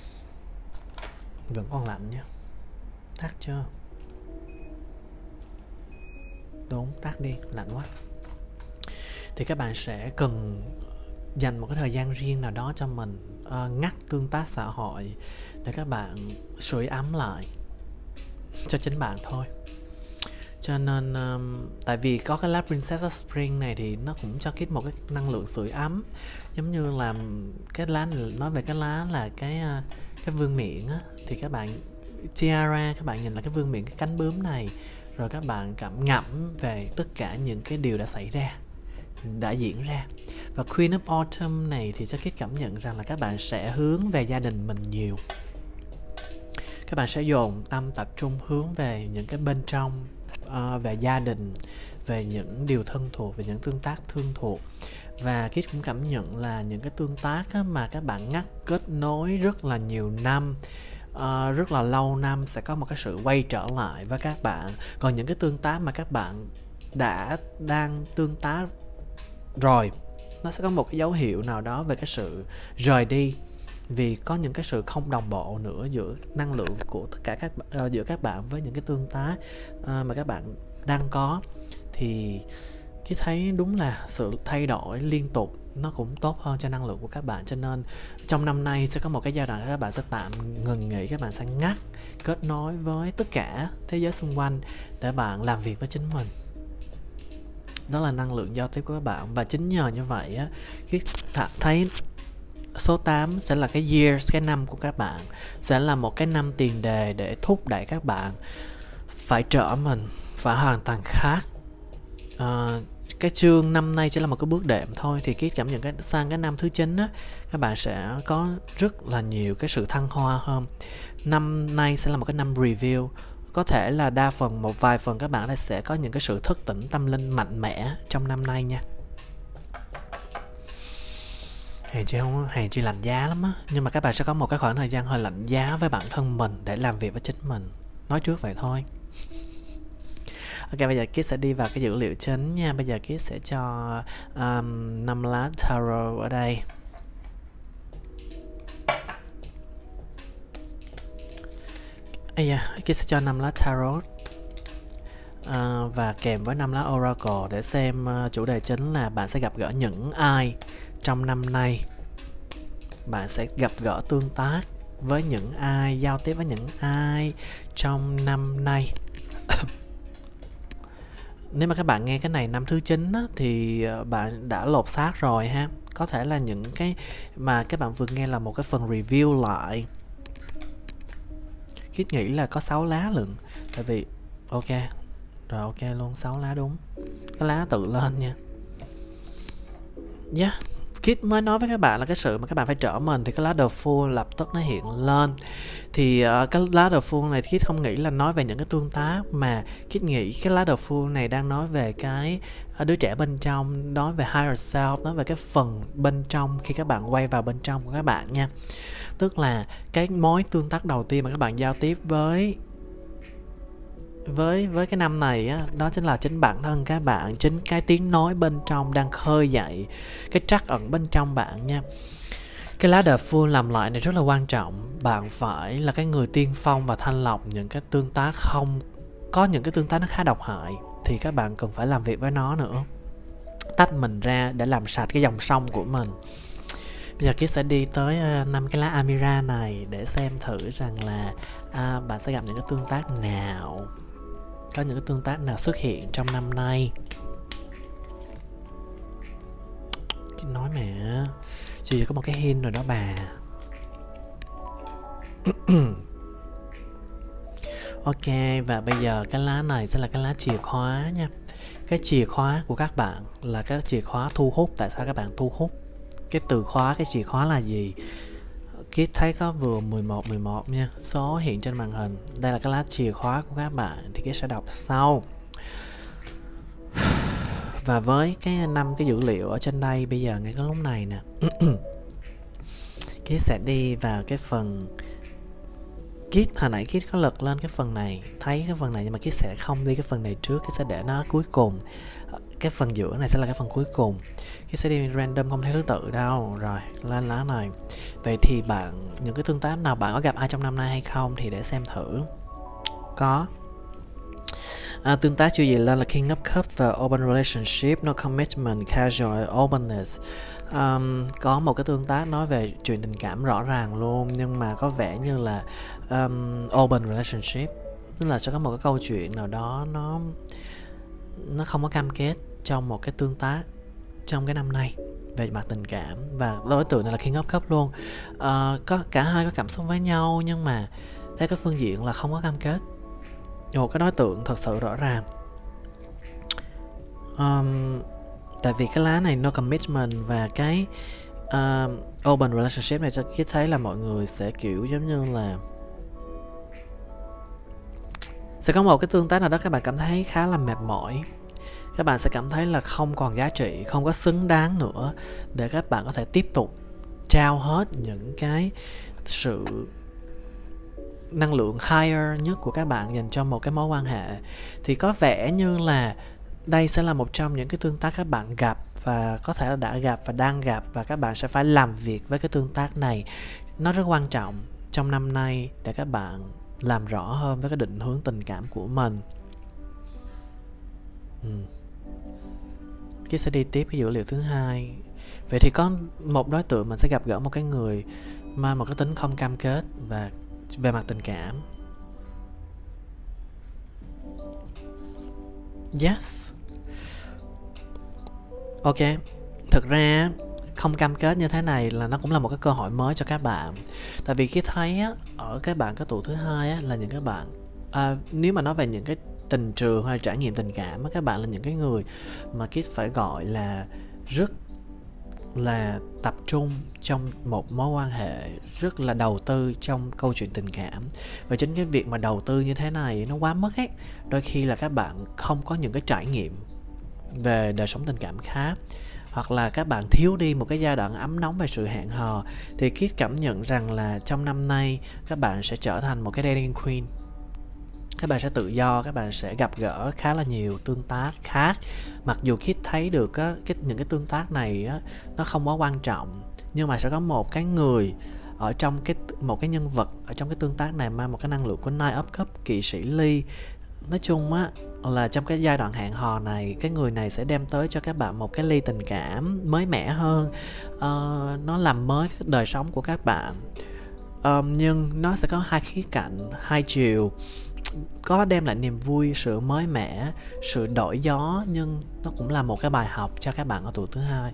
A: Vẫn còn lạnh nha. Tắt chưa? Đúng, tắt đi, lạnh quá. Thì các bạn sẽ cần dành một cái thời gian riêng nào đó cho mình, ngắt tương tác xã hội để các bạn sưởi ấm lại cho chính bạn thôi. Cho nên tại vì có cái lá Princess of Spring này thì nó cũng cho Kit một cái năng lượng sưởi ấm, giống như là cái lá này, nói về cái lá là cái vương miện á, thì các bạn tiara, các bạn nhìn là cái vương miện, cái cánh bướm này, rồi các bạn cảm ngẫm về tất cả những cái điều đã xảy ra, đã diễn ra. Và Queen of Autumn này thì cho Kit cảm nhận rằng là các bạn sẽ hướng về gia đình mình nhiều. Các bạn sẽ dồn tâm tập trung hướng về những cái bên trong, về gia đình, về những điều thân thuộc, về những tương tác thương thuộc. Và Kit cũng cảm nhận là những cái tương tác mà các bạn ngắt kết nối rất là nhiều năm, rất là lâu năm, sẽ có một cái sự quay trở lại với các bạn. Còn những cái tương tác mà các bạn đang tương tác rồi, nó sẽ có một cái dấu hiệu nào đó về cái sự rời đi, vì có những cái sự không đồng bộ nữa giữa năng lượng của tất cả giữa các bạn với những cái tương tác mà các bạn đang có. Thì cái thấy đúng là sự thay đổi liên tục nó cũng tốt hơn cho năng lượng của các bạn. Cho nên trong năm nay sẽ có một cái giai đoạn các bạn sẽ tạm ngừng nghỉ, các bạn sẽ ngắt kết nối với tất cả thế giới xung quanh để bạn làm việc với chính mình. Đó là năng lượng giao tiếp của các bạn. Và chính nhờ như vậy á, khi thấy số 8 sẽ là cái years, cái năm của các bạn, sẽ là một cái năm tiền đề để thúc đẩy các bạn phải trở mình, phải hoàn toàn khác. Cái chương năm nay chỉ là một cái bước đệm thôi, thì cái cảm nhận sang cái năm thứ 9 á, các bạn sẽ có rất là nhiều cái sự thăng hoa hơn. Năm nay sẽ là một cái năm review, có thể là đa phần, một vài phần các bạn sẽ có những cái sự thức tỉnh tâm linh mạnh mẽ trong năm nay nha. Hèn chi lạnh giá lắm á, nhưng mà các bạn sẽ có một cái khoảng thời gian hơi lạnh giá với bản thân mình để làm việc với chính mình. Nói trước vậy thôi. Ok, bây giờ Kit sẽ đi vào cái dữ liệu chính nha. Bây giờ Kit sẽ cho 5 lá tarot ở đây. Kit sẽ cho 5 lá tarot và kèm với 5 lá oracle để xem chủ đề chính là bạn sẽ gặp gỡ những ai trong năm nay. Bạn sẽ gặp gỡ tương tác với những ai, giao tiếp với những ai trong năm nay. Nếu mà các bạn nghe cái này năm thứ 9 á, thì bạn đã lột xác rồi ha. Có thể là những cái mà các bạn vừa nghe là một cái phần review lại. Kit nghĩ là có 6 lá lận. Tại vì ok. Rồi ok luôn, 6 lá đúng. Cái lá tự lên nha. Kit mới nói với các bạn là cái sự mà các bạn phải trở mình thì cái lá The Fool lập tức nó hiện lên. Thì cái lá The Fool này Kit không nghĩ là nói về những cái tương tác, mà Kit nghĩ cái lá The Fool này đang nói về cái đứa trẻ bên trong, nói về higher self, nói về cái phần bên trong khi các bạn quay vào bên trong của các bạn nha. Tức là cái mối tương tác đầu tiên mà các bạn giao tiếp với cái năm này á, đó chính là chính bản thân các bạn, chính cái tiếng nói bên trong đang khơi dậy cái trắc ẩn bên trong bạn nha. Cái lá The Fool làm lại này rất là quan trọng. Bạn phải là cái người tiên phong và thanh lọc những cái tương tác không có, những cái tương tác nó khá độc hại thì các bạn cần phải làm việc với nó nữa, tách mình ra để làm sạch cái dòng sông của mình. Bây giờ Kit sẽ đi tới 5 cái lá Amira này để xem thử rằng là bạn sẽ gặp những cái tương tác nào, có những cái tương tác nào xuất hiện trong năm nay. Kit nói mẹ chỉ có một cái hint rồi đó bà. Ok, và bây giờ cái lá này sẽ là cái lá chìa khóa nha. Cái chìa khóa của các bạn là cái chìa khóa thu hút. Tại sao các bạn thu hút? Cái từ khóa, cái chìa khóa là gì? Kit thấy có vừa 11 nha, số hiện trên màn hình. Đây là cái lá chìa khóa của các bạn thì Kit sẽ đọc sau. Và với cái 5 cái dữ liệu ở trên đây, bây giờ ngay cái lúc này nè, Kit sẽ đi vào cái phần Kit, hồi nãy Kit có lật lên cái phần này, thấy cái phần này, nhưng mà Kit sẽ không đi cái phần này trước, Kit sẽ để nó cuối cùng. Cái phần giữa này sẽ là cái phần cuối cùng. Kit sẽ đi random, không theo thứ tự đâu. Rồi, lên lá này. Vậy thì bạn, những cái tương tác nào bạn có gặp ai trong năm nay hay không thì để xem thử. Có. Tương tác chưa gì lên là King of Cups và Open Relationship, No Commitment, Casual, Openness. Có một cái tương tác nói về chuyện tình cảm rõ ràng luôn, nhưng mà có vẻ như là Open Relationship, tức là sẽ có một cái câu chuyện nào đó nó không có cam kết trong một cái tương tác trong cái năm nay về mặt tình cảm, và đối tượng này là King of Cups luôn. Có cả hai có cảm xúc với nhau, nhưng mà theo cái phương diện là không có cam kết, một cái đối tượng thật sự rõ ràng. Tại vì cái lá này No Commitment và cái Open Relationship này cho Kit thấy là mọi người sẽ kiểu giống như là sẽ có một cái tương tác nào đó các bạn cảm thấy khá là mệt mỏi. Các bạn sẽ cảm thấy là không còn giá trị, không có xứng đáng nữa để các bạn có thể tiếp tục trao hết những cái sự năng lượng higher nhất của các bạn dành cho một cái mối quan hệ. Thì có vẻ như là đây sẽ là một trong những cái tương tác các bạn gặp, và có thể là đã gặp và đang gặp, và các bạn sẽ phải làm việc với cái tương tác này. Nó rất quan trọng trong năm nay để các bạn làm rõ hơn với cái định hướng tình cảm của mình. Kit sẽ đi tiếp cái dữ liệu thứ hai. Vậy thì có một đối tượng mình sẽ gặp gỡ một cái người mang một cái tính không cam kết và về mặt tình cảm. Yes. Ok. Thực ra không cam kết như thế này là nó cũng là một cái cơ hội mới cho các bạn. Tại vì khi thấy á, ở các bạn cái tụ thứ hai á, là những các bạn nếu mà nói về những cái tình trường hay trải nghiệm tình cảm á, các bạn là những cái người mà Kit phải gọi là rất là tập trung trong một mối quan hệ, rất là đầu tư trong câu chuyện tình cảm. Và chính cái việc mà đầu tư như thế này nó quá mức ấy, đôi khi là các bạn không có những cái trải nghiệm về đời sống tình cảm khác, hoặc là các bạn thiếu đi một cái giai đoạn ấm nóng về sự hẹn hò. Thì Kit cảm nhận rằng là trong năm nay các bạn sẽ trở thành một cái dating queen. Các bạn sẽ tự do, các bạn sẽ gặp gỡ khá là nhiều tương tác khác. Mặc dù Kit thấy được á, những cái tương tác này á, nó không quá quan trọng, nhưng mà sẽ có một cái người ở trong một cái nhân vật ở trong cái tương tác này mang một cái năng lượng của Nine of Cups, kỵ sĩ ly. Nói chung á là trong cái giai đoạn hẹn hò này, cái người này sẽ đem tới cho các bạn một cái ly tình cảm mới mẻ hơn. Nó làm mới cái đời sống của các bạn. Nhưng nó sẽ có hai khía cạnh, hai chiều. Có đem lại niềm vui, sự mới mẻ, sự đổi gió, nhưng nó cũng là một cái bài học cho các bạn ở tuổi thứ hai.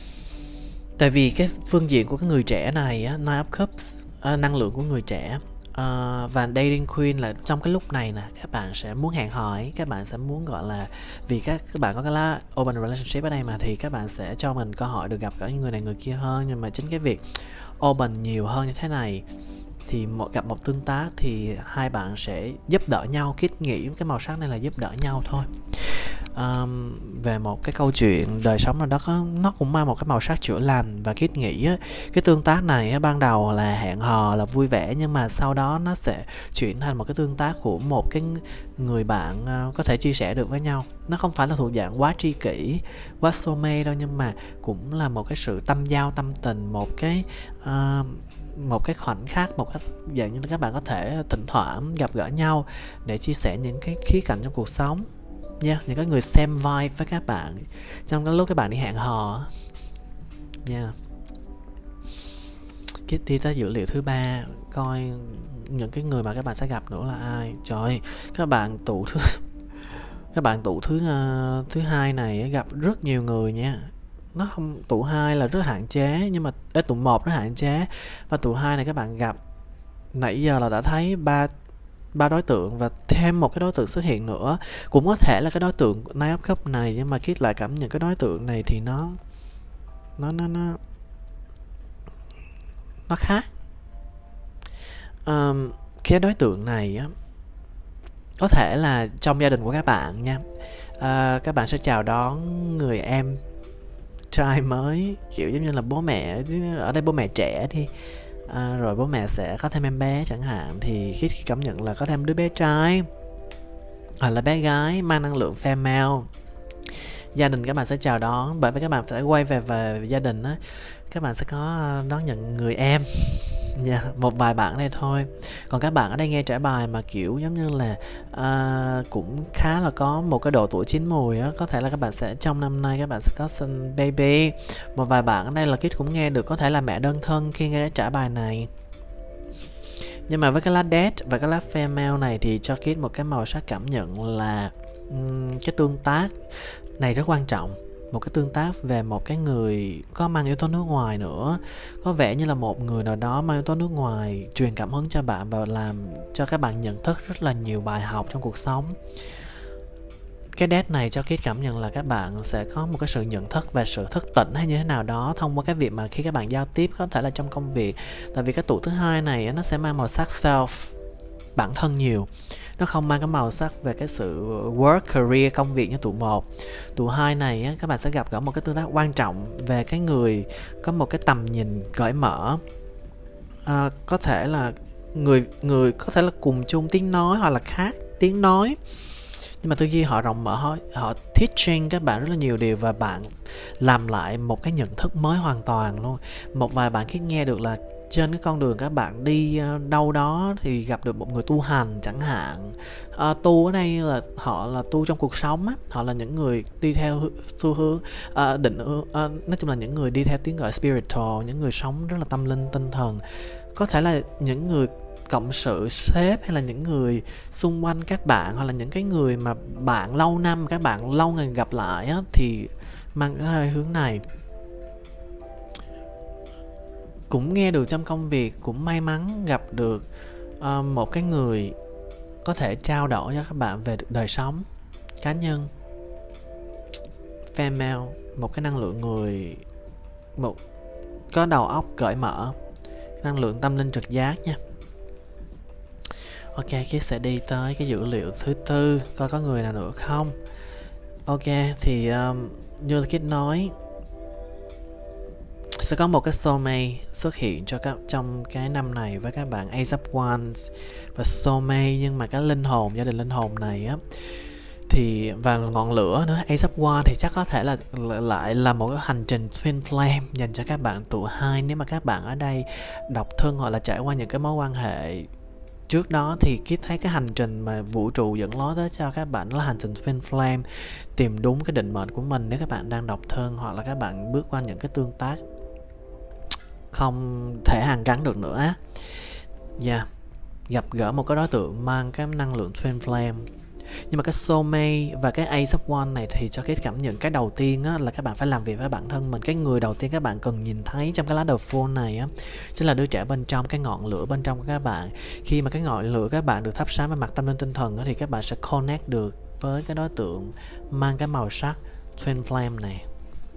A: Tại vì cái phương diện của cái người trẻ này á, Nine of Cups, năng lượng của người trẻ, Và dating queen là trong cái lúc này nè, các bạn sẽ muốn hẹn hò ấy, các bạn sẽ muốn gọi là vì các bạn có cái lá open relationship ở đây mà, thì các bạn sẽ cho mình cơ hội được gặp gỡ người này người kia hơn. Nhưng mà chính cái việc open nhiều hơn như thế này thì gặp một tương tác thì hai bạn sẽ giúp đỡ nhau. Kit nghĩ cái màu sắc này là giúp đỡ nhau thôi. Về một cái câu chuyện đời sống nào đó nó cũng mang một cái màu sắc chữa lành, và Kit nghĩ á, cái tương tác này á, ban đầu là hẹn hò là vui vẻ, nhưng mà sau đó nó sẽ chuyển thành một cái tương tác của một cái người bạn có thể chia sẻ được với nhau. Nó không phải là thuộc dạng quá tri kỷ, quá soulmate đâu, nhưng mà cũng là một cái sự tâm giao tâm tình, một cái khoảnh khắc, một cái dạng như các bạn có thể thỉnh thoảng gặp gỡ nhau để chia sẻ những cái khía cạnh trong cuộc sống. Những cái người xem vibe với các bạn trong cái lúc các bạn đi hẹn hò. Đi tới dữ liệu thứ 3, coi những cái người mà các bạn sẽ gặp nữa là ai. Trời ơi, các bạn tụ thứ hai này gặp rất nhiều người nha. Nó không, tụ 2 là rất hạn chế, nhưng mà tụ 1 rất hạn chế, và tụ 2 này các bạn gặp nãy giờ là đã thấy ba đối tượng, và thêm một cái đối tượng xuất hiện nữa. Cũng có thể là cái đối tượng Nine of Cups này, nhưng mà Kit lại cảm nhận cái đối tượng này thì nó khác. Cái đối tượng này á, có thể là trong gia đình của các bạn nha. Các bạn sẽ chào đón người em trai mới, kiểu giống như là bố mẹ, ở đây bố mẹ trẻ đi, rồi bố mẹ sẽ có thêm em bé chẳng hạn, thì khi cảm nhận là có thêm đứa bé trai hoặc là bé gái mang năng lượng female. Gia đình các bạn sẽ chào đón, bởi vì các bạn sẽ quay về gia đình á, các bạn sẽ có đón nhận người em. Một vài bạn ở đây thôi. Còn các bạn ở đây nghe trải bài mà kiểu giống như là cũng khá là có một cái độ tuổi chín mùi á, có thể là các bạn sẽ trong năm nay các bạn sẽ có sinh baby. Một vài bạn ở đây là Kit cũng nghe được có thể là mẹ đơn thân khi nghe trải bài này. Nhưng mà với cái lá Death và cái lá Female này thì cho Kit một cái màu sắc cảm nhận là cái tương tác này rất quan trọng. Một cái tương tác về một cái người có mang yếu tố nước ngoài nữa. Có vẻ như là một người nào đó mang yếu tố nước ngoài truyền cảm hứng cho bạn và làm cho các bạn nhận thức rất là nhiều bài học trong cuộc sống. Cái Death này cho Kit cảm nhận là các bạn sẽ có một cái sự nhận thức và sự thức tỉnh hay như thế nào đó thông qua cái việc mà khi các bạn giao tiếp, có thể là trong công việc. Tại vì cái tụ thứ hai này nó sẽ mang màu sắc self, bản thân nhiều. Nó không mang cái màu sắc về cái sự work, career, công việc như tụ 1. Tụ 2 này các bạn sẽ gặp gỡ một cái tương tác quan trọng về cái người có một cái tầm nhìn cởi mở. Có thể là người có thể là cùng chung tiếng nói hoặc là khác tiếng nói, nhưng mà tư duy họ rộng mở, họ teaching các bạn rất là nhiều điều, và bạn làm lại một cái nhận thức mới hoàn toàn luôn. Một vài bạn khi nghe được là trên cái con đường các bạn đi đâu đó thì gặp được một người tu hành chẳng hạn. Tu ở đây là họ là tu trong cuộc sống á, họ là những người đi theo xu hướng nói chung là những người đi theo tiếng gọi spiritual, những người sống rất là tâm linh tinh thần. Có thể là những người cộng sự, sếp, hay là những người xung quanh các bạn, hoặc là những cái người mà bạn lâu năm, các bạn lâu ngày gặp lại á, thì mang cái hơi hướng này. Cũng nghe được trong công việc, cũng may mắn gặp được một cái người có thể trao đổi cho các bạn về đời sống cá nhân. Female, một cái năng lượng người có đầu óc cởi mở, năng lượng tâm linh trực giác nha. Ok, Kit sẽ đi tới cái dữ liệu thứ 4, coi có người nào nữa không. Ok, thì như Kit nói, sẽ có một cái soulmate xuất hiện cho trong cái năm này với các bạn Ace of Wands và soulmate. Nhưng mà cái linh hồn, gia đình linh hồn này á, thì và ngọn lửa nữa, Ace of Wands thì chắc có thể là lại là một cái hành trình twin flame dành cho các bạn tụ 2. Nếu mà các bạn ở đây độc thân hoặc là trải qua những cái mối quan hệ trước đó, thì Kit thấy cái hành trình mà vũ trụ dẫn lối tới cho các bạn là hành trình twin flame, tìm đúng cái định mệnh của mình nếu các bạn đang độc thân, hoặc là các bạn bước qua những cái tương tác không thể hàn gắn được nữa. Gặp gỡ một cái đối tượng mang cái năng lượng twin flame, Nhưng mà cái soulmate và cái Ace of Wands này thì cho cái cảm nhận cái đầu tiên á, là các bạn phải làm việc với bản thân mình. Cái người đầu tiên các bạn cần nhìn thấy trong cái lá đầu Fool này á, chính là đứa trẻ bên trong, cái ngọn lửa bên trong của các bạn. Khi mà cái ngọn lửa các bạn được thắp sáng về mặt tâm linh tinh thần á, thì các bạn sẽ connect được với cái đối tượng mang cái màu sắc Twin Flame này.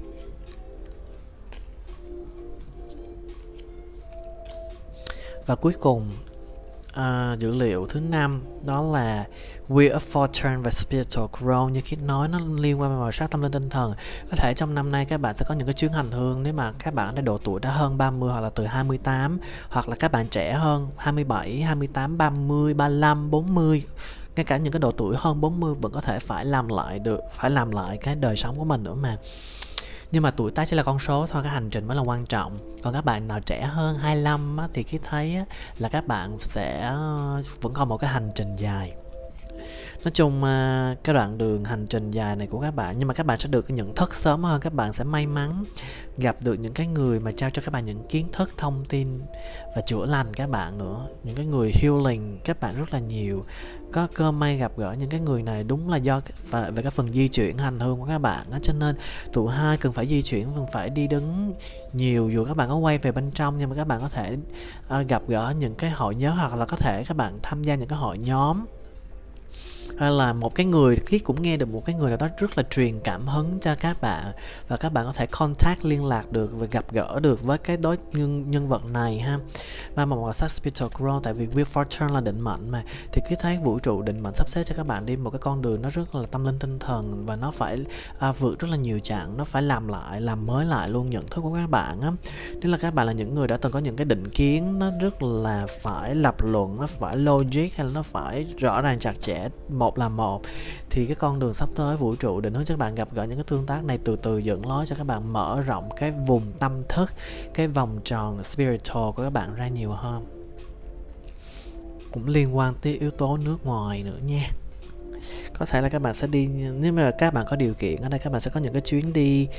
A: Và cuối cùng dữ liệu thứ 5 đó là Wheel of Fortune và Spiritual Growth. Như Kit nói, nó liên quan đến màu sắc tâm linh tinh thần. Có thể trong năm nay các bạn sẽ có những cái chuyến hành hương nếu mà các bạn đã độ tuổi đã hơn 30 hoặc là từ 28, hoặc là các bạn trẻ hơn 27, 28, 30, 35, 40. Ngay cả những cái độ tuổi hơn 40 vẫn có thể phải làm lại cái đời sống của mình nữa mà. Nhưng mà tuổi tác chỉ là con số thôi, cái hành trình mới là quan trọng. Còn các bạn nào trẻ hơn 25 á, thì Kit thấy á, là các bạn sẽ vẫn còn một cái hành trình dài. Nói chung cái đoạn đường hành trình dài này của các bạn, nhưng mà các bạn sẽ được nhận thức sớm hơn. Các bạn sẽ may mắn gặp được những cái người mà trao cho các bạn những kiến thức, thông tin và chữa lành các bạn nữa. Những cái người healing các bạn rất là nhiều. Có cơ may gặp gỡ những cái người này đúng là do về cái phần di chuyển hành hương của các bạn đó. Cho nên tụi hai cần phải di chuyển, cần phải đi đứng nhiều. Dù các bạn có quay về bên trong, nhưng mà các bạn có thể gặp gỡ những cái hội nhóm, hoặc là có thể các bạn tham gia những cái hội nhóm, hay là một cái người, Kit cũng nghe được một cái người nào đó rất là truyền cảm hứng cho các bạn, và các bạn có thể contact, liên lạc được và gặp gỡ được với cái nhân vật này ha. Và một màu sắc Spiritual Growth, tại vì Wheel Fortune là định mệnh mà, thì Kit thấy vũ trụ định mệnh sắp xếp cho các bạn đi một cái con đường nó rất là tâm linh tinh thần, và nó phải vượt rất là nhiều chặng, nó phải làm mới lại luôn nhận thức của các bạn á. Nên là các bạn là những người đã từng có những cái định kiến nó rất là phải lập luận, nó phải logic, hay là nó phải rõ ràng chặt chẽ, một là một, thì cái con đường sắp tới vũ trụ định hướng cho các bạn gặp gỡ những cái tương tác này, từ từ dẫn lối cho các bạn mở rộng cái vùng tâm thức, cái vòng tròn spiritual của các bạn ra nhiều hơn. Cũng liên quan tới yếu tố nước ngoài nữa nha. Có thể là các bạn sẽ đi, nếu mà các bạn có điều kiện ở đây, các bạn sẽ có những cái chuyến đi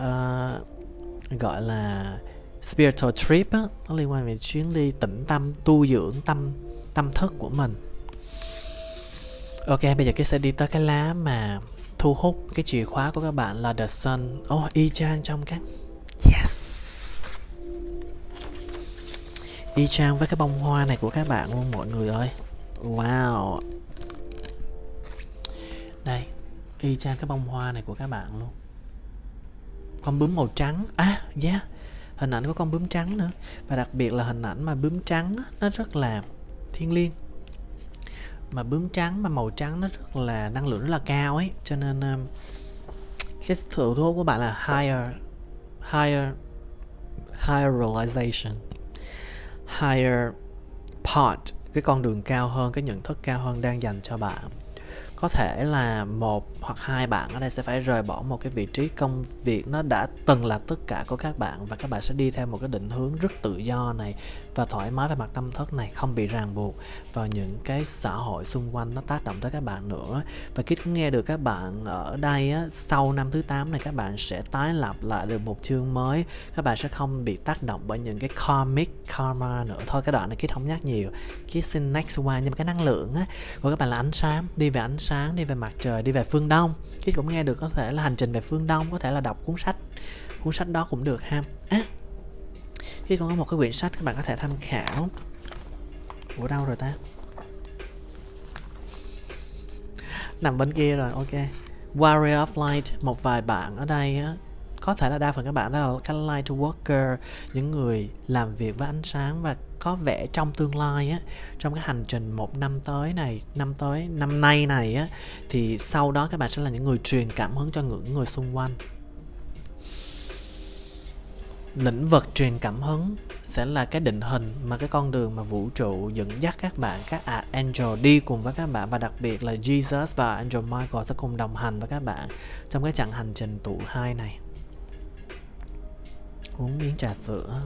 A: gọi là spiritual trip á, nó liên quan về chuyến đi tĩnh tâm, tu dưỡng tâm thức của mình. Ok, bây giờ cái sẽ đi tới cái lá mà thu hút cái chìa khóa của các bạn là The Sun. Y chang trong cái yes, y chang với cái bông hoa này của các bạn luôn mọi người ơi. Wow, đây, y chang cái bông hoa này của các bạn luôn. Con bướm màu trắng, yeah, hình ảnh của con bướm trắng nữa. Và đặc biệt là hình ảnh mà bướm trắng nó rất là thiêng liêng, mà bướm trắng mà màu trắng nó rất là năng lượng rất là cao ấy, cho nên cái sự thu hút của bạn là higher realization, higher part, cái con đường cao hơn, cái nhận thức cao hơn đang dành cho bạn. Có thể là một hoặc hai bạn ở đây sẽ phải rời bỏ một cái vị trí công việc nó đã từng là tất cả của các bạn, và các bạn sẽ đi theo một cái định hướng rất tự do này và thoải mái về mặt tâm thức này, không bị ràng buộc vào những cái xã hội xung quanh nó tác động tới các bạn nữa. Và Kit cũng nghe được các bạn ở đây á, sau năm thứ 8 này các bạn sẽ tái lập lại được một chương mới, các bạn sẽ không bị tác động bởi những cái karma nữa. Thôi cái đoạn này Kit không nhắc nhiều, Kit xin next one. Nhưng mà cái năng lượng á của các bạn là ánh sáng, đi về ánh sáng, đi về mặt trời, đi về phương Đông. Kit cũng nghe được có thể là hành trình về phương Đông, có thể là đọc cuốn sách đó cũng được ha. Kit còn có một cái quyển sách các bạn có thể tham khảo. Ở đâu rồi ta? Nằm bên kia rồi, ok. Warrior of Light, một vài bạn ở đây á, có thể là đa phần các bạn đó là cái light worker, những người làm việc với ánh sáng, và có vẻ trong tương lai á, trong cái hành trình một năm tới này, năm nay này á, thì sau đó các bạn sẽ là những người truyền cảm hứng cho những người xung quanh. Lĩnh vực truyền cảm hứng sẽ là cái định hình mà cái con đường mà vũ trụ dẫn dắt các bạn, các Angel đi cùng với các bạn, và đặc biệt là Jesus và Angel Michael sẽ cùng đồng hành với các bạn trong cái chặng hành trình tụ hai này. Uống miếng trà sữa.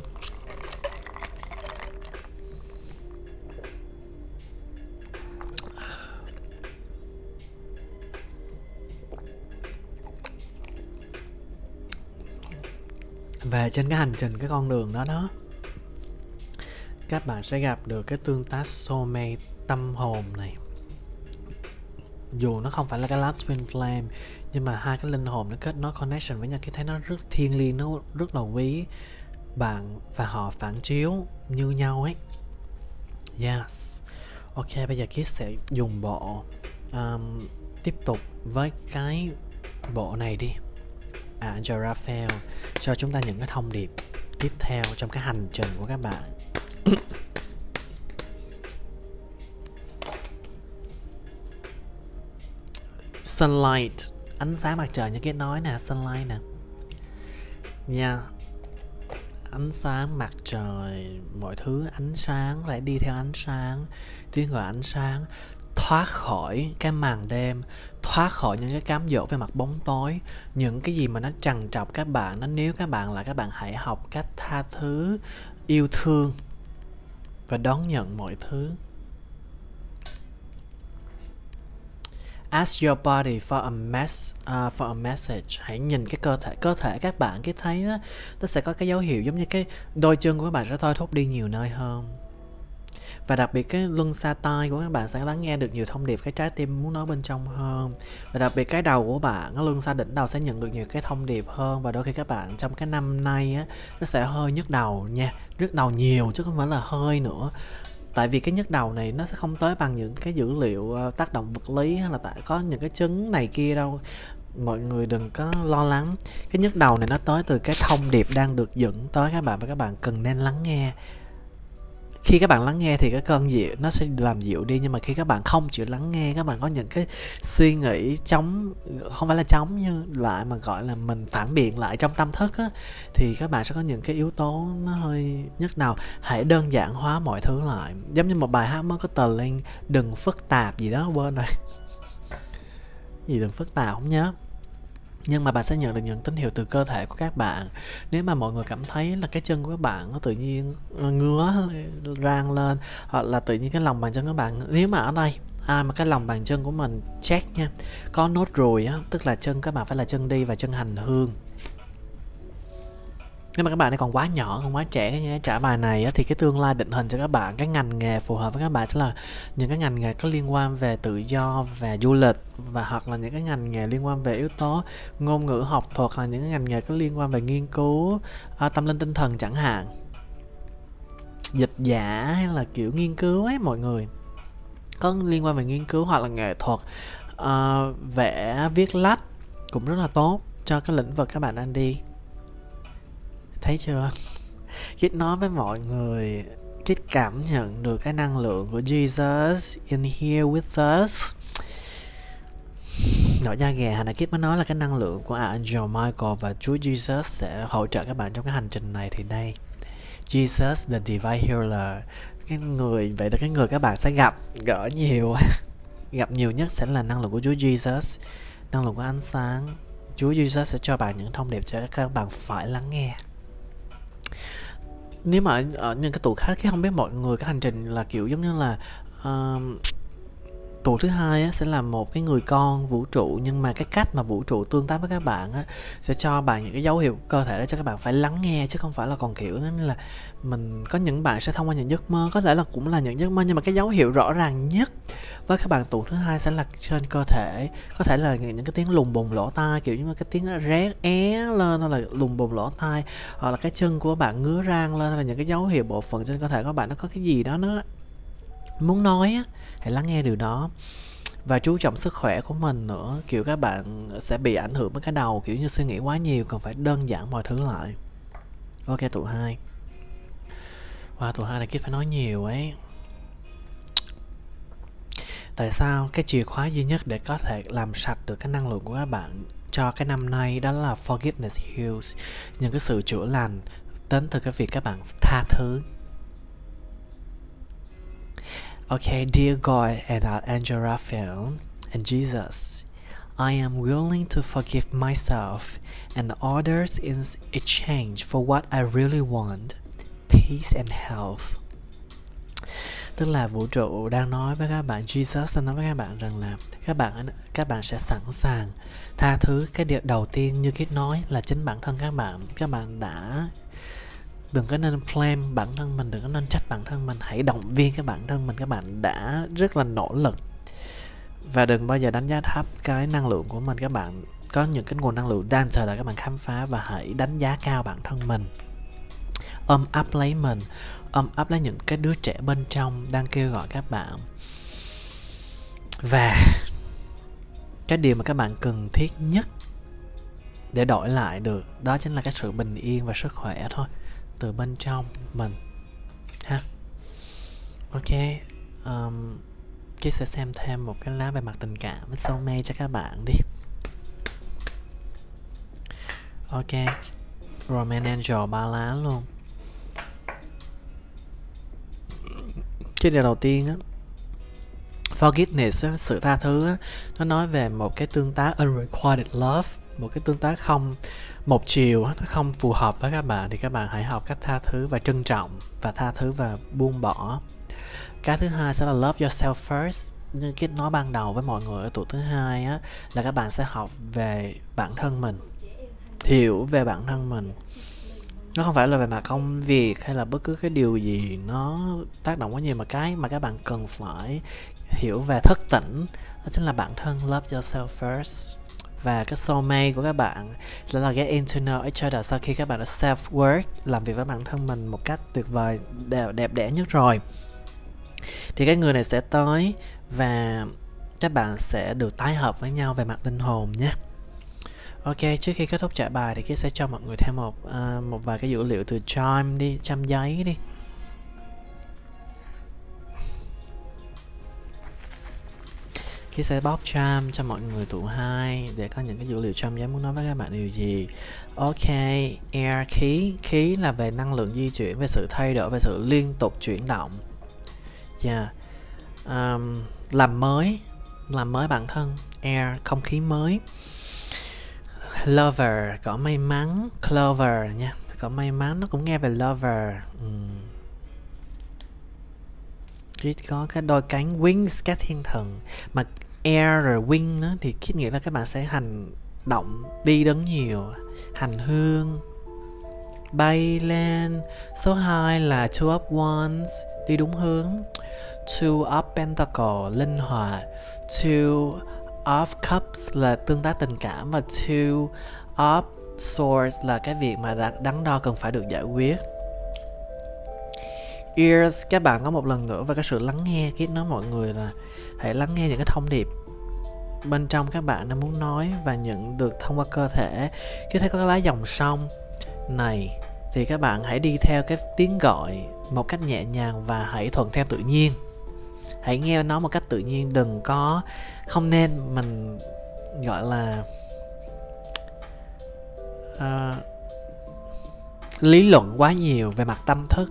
A: Và trên cái hành trình, cái con đường đó các bạn sẽ gặp được cái tương tác soulmate tâm hồn này. dù nó không phải là cái last twin flame, nhưng mà hai cái linh hồn nó kết nối connection với nhau, cái thấy nó rất thiêng liêng, nó rất là quý. Bạn và họ phản chiếu như nhau ấy. Yes. Ok, bây giờ Kit sẽ dùng bộ tiếp tục với cái bộ này đi. Angel Raphael cho chúng ta những cái thông điệp tiếp theo trong cái hành trình của các bạn. Sunlight, ánh sáng mặt trời như Kit nói nè, sunlight nè nha. Ánh sáng mặt trời, mọi thứ ánh sáng phải đi theo ánh sáng, tiếng gọi ánh sáng, thoát khỏi cái màn đêm, thoát khỏi những cái cám dỗ về mặt bóng tối, những cái gì mà nó trằn trọc các bạn, nó níu các bạn lại. Các bạn hãy học cách tha thứ, yêu thương và đón nhận mọi thứ. Ask your body for a message. Hãy nhìn cái cơ thể các bạn, cái thấy đó, nó sẽ có cái dấu hiệu giống như cái đôi chân của các bạn sẽ thôi thúc đi nhiều nơi hơn. Và đặc biệt cái luân xa tai của các bạn sẽ lắng nghe được nhiều thông điệp cái trái tim muốn nói bên trong hơn. Và đặc biệt cái đầu của bạn, cái luân xa đỉnh đầu sẽ nhận được nhiều cái thông điệp hơn. Và đôi khi các bạn trong cái năm nay á, nó sẽ hơi nhức đầu nha, nhức đầu nhiều chứ không phải là hơi nữa. Tại vì cái nhức đầu này nó sẽ không tới bằng những cái dữ liệu tác động vật lý hay là tại có những cái chứng này kia đâu. Mọi người đừng có lo lắng. Cái nhức đầu này nó tới từ cái thông điệp đang được dẫn tới các bạn, và các bạn cần nên lắng nghe. Khi các bạn lắng nghe thì cái cơn dịu nó sẽ làm dịu đi, nhưng mà khi các bạn không chịu lắng nghe, các bạn có những cái suy nghĩ chống, không phải là chống như lại mà gọi là mình phản biện lại trong tâm thức á, thì các bạn sẽ có những cái yếu tố nó hơi nhức đầu. Hãy đơn giản hóa mọi thứ lại, giống như một bài hát mới có tờ Linh, đừng phức tạp gì đó, quên rồi gì đừng phức tạp không nhớ. Nhưng mà bạn sẽ nhận được những tín hiệu từ cơ thể của các bạn. Nếu mà mọi người cảm thấy là cái chân của các bạn nó tự nhiên ngứa rang lên, hoặc là tự nhiên cái lòng bàn chân của bạn, nếu mà ở đây ai mà cái lòng bàn chân của mình check nha, có nốt ruồi á, tức là chân các bạn phải là chân đi và chân hành hương. Nếu mà các bạn này còn quá nhỏ, còn quá trẻ cái trả bài này á, thì cái tương lai định hình cho các bạn, cái ngành nghề phù hợp với các bạn sẽ là những cái ngành nghề có liên quan về tự do và du lịch, và hoặc là những cái ngành nghề liên quan về yếu tố ngôn ngữ học thuật, là những cái ngành nghề có liên quan về nghiên cứu tâm linh tinh thần chẳng hạn, dịch giả hay là kiểu nghiên cứu ấy mọi người, có liên quan về nghiên cứu hoặc là nghệ thuật, vẽ viết lách cũng rất là tốt cho cái lĩnh vực các bạn đang đi. Thấy chưa? Kit nói với mọi người, Kit cảm nhận được cái năng lượng của Jesus in here with us. Nổi da gà, hồi nãy Kit mới nói là cái năng lượng của Angel Michael và Chúa Jesus sẽ hỗ trợ các bạn trong cái hành trình này. Thì đây, Jesus the Divine Healer, cái người, vậy là cái người các bạn sẽ gặp gỡ nhiều gặp nhiều nhất sẽ là năng lượng của Chúa Jesus, năng lượng của ánh sáng. Chúa Jesus sẽ cho bạn những thông điệp cho các bạn phải lắng nghe. Nếu mà ở những cái tụ khác, không biết mọi người cái hành trình là kiểu giống như là tụ thứ hai á, sẽ là một cái người con vũ trụ, nhưng mà cái cách mà vũ trụ tương tác với các bạn á, sẽ cho bạn những cái dấu hiệu cơ thể để cho các bạn phải lắng nghe, chứ không phải là còn kiểu nên là mình có những bạn sẽ thông qua những giấc mơ, có thể là cũng là những giấc mơ, nhưng mà cái dấu hiệu rõ ràng nhất với các bạn tụ thứ hai sẽ là trên cơ thể, có thể là những cái tiếng lùng bùng lỗ tai, kiểu như cái tiếng rét é lên, hay là lùng bùng lỗ tai, hoặc là cái chân của bạn ngứa rang lên, hay là những cái dấu hiệu bộ phận trên cơ thể của bạn nó có cái gì đó nó muốn nói á. Hãy lắng nghe điều đó và chú trọng sức khỏe của mình nữa. Kiểu các bạn sẽ bị ảnh hưởng với cái đầu, kiểu như suy nghĩ quá nhiều, cần phải đơn giản mọi thứ lại. Ok, tụ 2. Wow, tụ 2 này Kit phải nói nhiều ấy. Tại sao? Cái chìa khóa duy nhất để có thể làm sạch được cái năng lượng của các bạn cho cái năm nay đó là Forgiveness Heals. Những cái sự chữa lành đến từ cái việc các bạn tha thứ. Okay, dear God and Angel Raphael and Jesus, I am willing to forgive myself and others in exchange for what I really want, peace and health. Tức là vũ trụ đang nói với các bạn, Jesus đang nói với các bạn rằng là các bạn sẽ sẵn sàng tha thứ. Cái điều đầu tiên như Kit nói là chính bản thân các bạn đã, đừng có nên blame bản thân mình, đừng có nên trách bản thân mình, hãy động viên cái bản thân mình. Các bạn đã rất là nỗ lực Và đừng bao giờ đánh giá thấp cái năng lượng của mình. Các bạn có những cái nguồn năng lượng đang chờ đợi các bạn khám phá, và hãy đánh giá cao bản thân mình. Ôm ấp lấy mình, ôm ấp lấy những cái đứa trẻ bên trong đang kêu gọi các bạn. Và cái điều mà các bạn cần thiết nhất để đổi lại được đó chính là cái sự bình yên và sức khỏe thôi, từ bên trong mình ha. Ok, Kit sẽ xem thêm một cái lá về mặt tình cảm với soulmate cho các bạn đi. Ok, Romance Angel 3 lá luôn. Cái điều đầu tiên á, forgiveness á, sự tha thứ á, nó nói về một cái tương tác unrequited love, một cái tương tác không một chiều á, nó không phù hợp với các bạn, thì các bạn hãy học cách tha thứ và trân trọng và tha thứ và buông bỏ. Cái thứ hai sẽ là love yourself first. Như Kit nói ban đầu với mọi người ở tuổi thứ hai á, là các bạn sẽ học về bản thân mình, hiểu về bản thân mình. Nó không phải là về mặt công việc hay là bất cứ cái điều gì nó tác động quá nhiều, mà cái mà các bạn cần phải hiểu về thức tỉnh đó chính là bản thân. Love yourself first. Và cái soulmate của các bạn sẽ là get into know each other sau khi các bạn đã self work, làm việc với bản thân mình một cách tuyệt vời, đẹp đẽ nhất rồi, thì cái người này sẽ tới và các bạn sẽ được tái hợp với nhau về mặt linh hồn nhé. Ok, trước khi kết thúc trải bài thì Kit sẽ cho mọi người thêm một vài cái dữ liệu từ Chime đi, chăm giấy đi. Kit sẽ bóc Chime cho mọi người tụ 2 để có những cái dữ liệu Chime giấy muốn nói với các bạn điều gì. Ok, Air khí. Khí là về năng lượng di chuyển, về sự thay đổi, về sự liên tục chuyển động. Yeah. Làm mới bản thân. Air, không khí mới. Lover, có may mắn. Clover nha, có may mắn, nó cũng nghe về lover. Có cái đôi cánh, wings, các thiên thần. Mà air rồi wing đó, thì Kit nghĩ là các bạn sẽ hành động, đi đứng nhiều, hành hương, bay lên. Số 2 là two of wands, đi đúng hướng. Two of pentacle, linh hoạt. Two of cups là tương tác tình cảm, và two of swords là cái việc mà đắn đo cần phải được giải quyết. Ears, các bạn có một lần nữa về cái sự lắng nghe. Kit nói mọi người là hãy lắng nghe những cái thông điệp bên trong các bạn đang muốn nói và nhận được thông qua cơ thể. Khi thấy có cái lá dòng sông này thì các bạn hãy đi theo cái tiếng gọi một cách nhẹ nhàng và hãy thuận theo tự nhiên. Hãy nghe nó một cách tự nhiên, không nên mình gọi là lý luận quá nhiều về mặt tâm thức.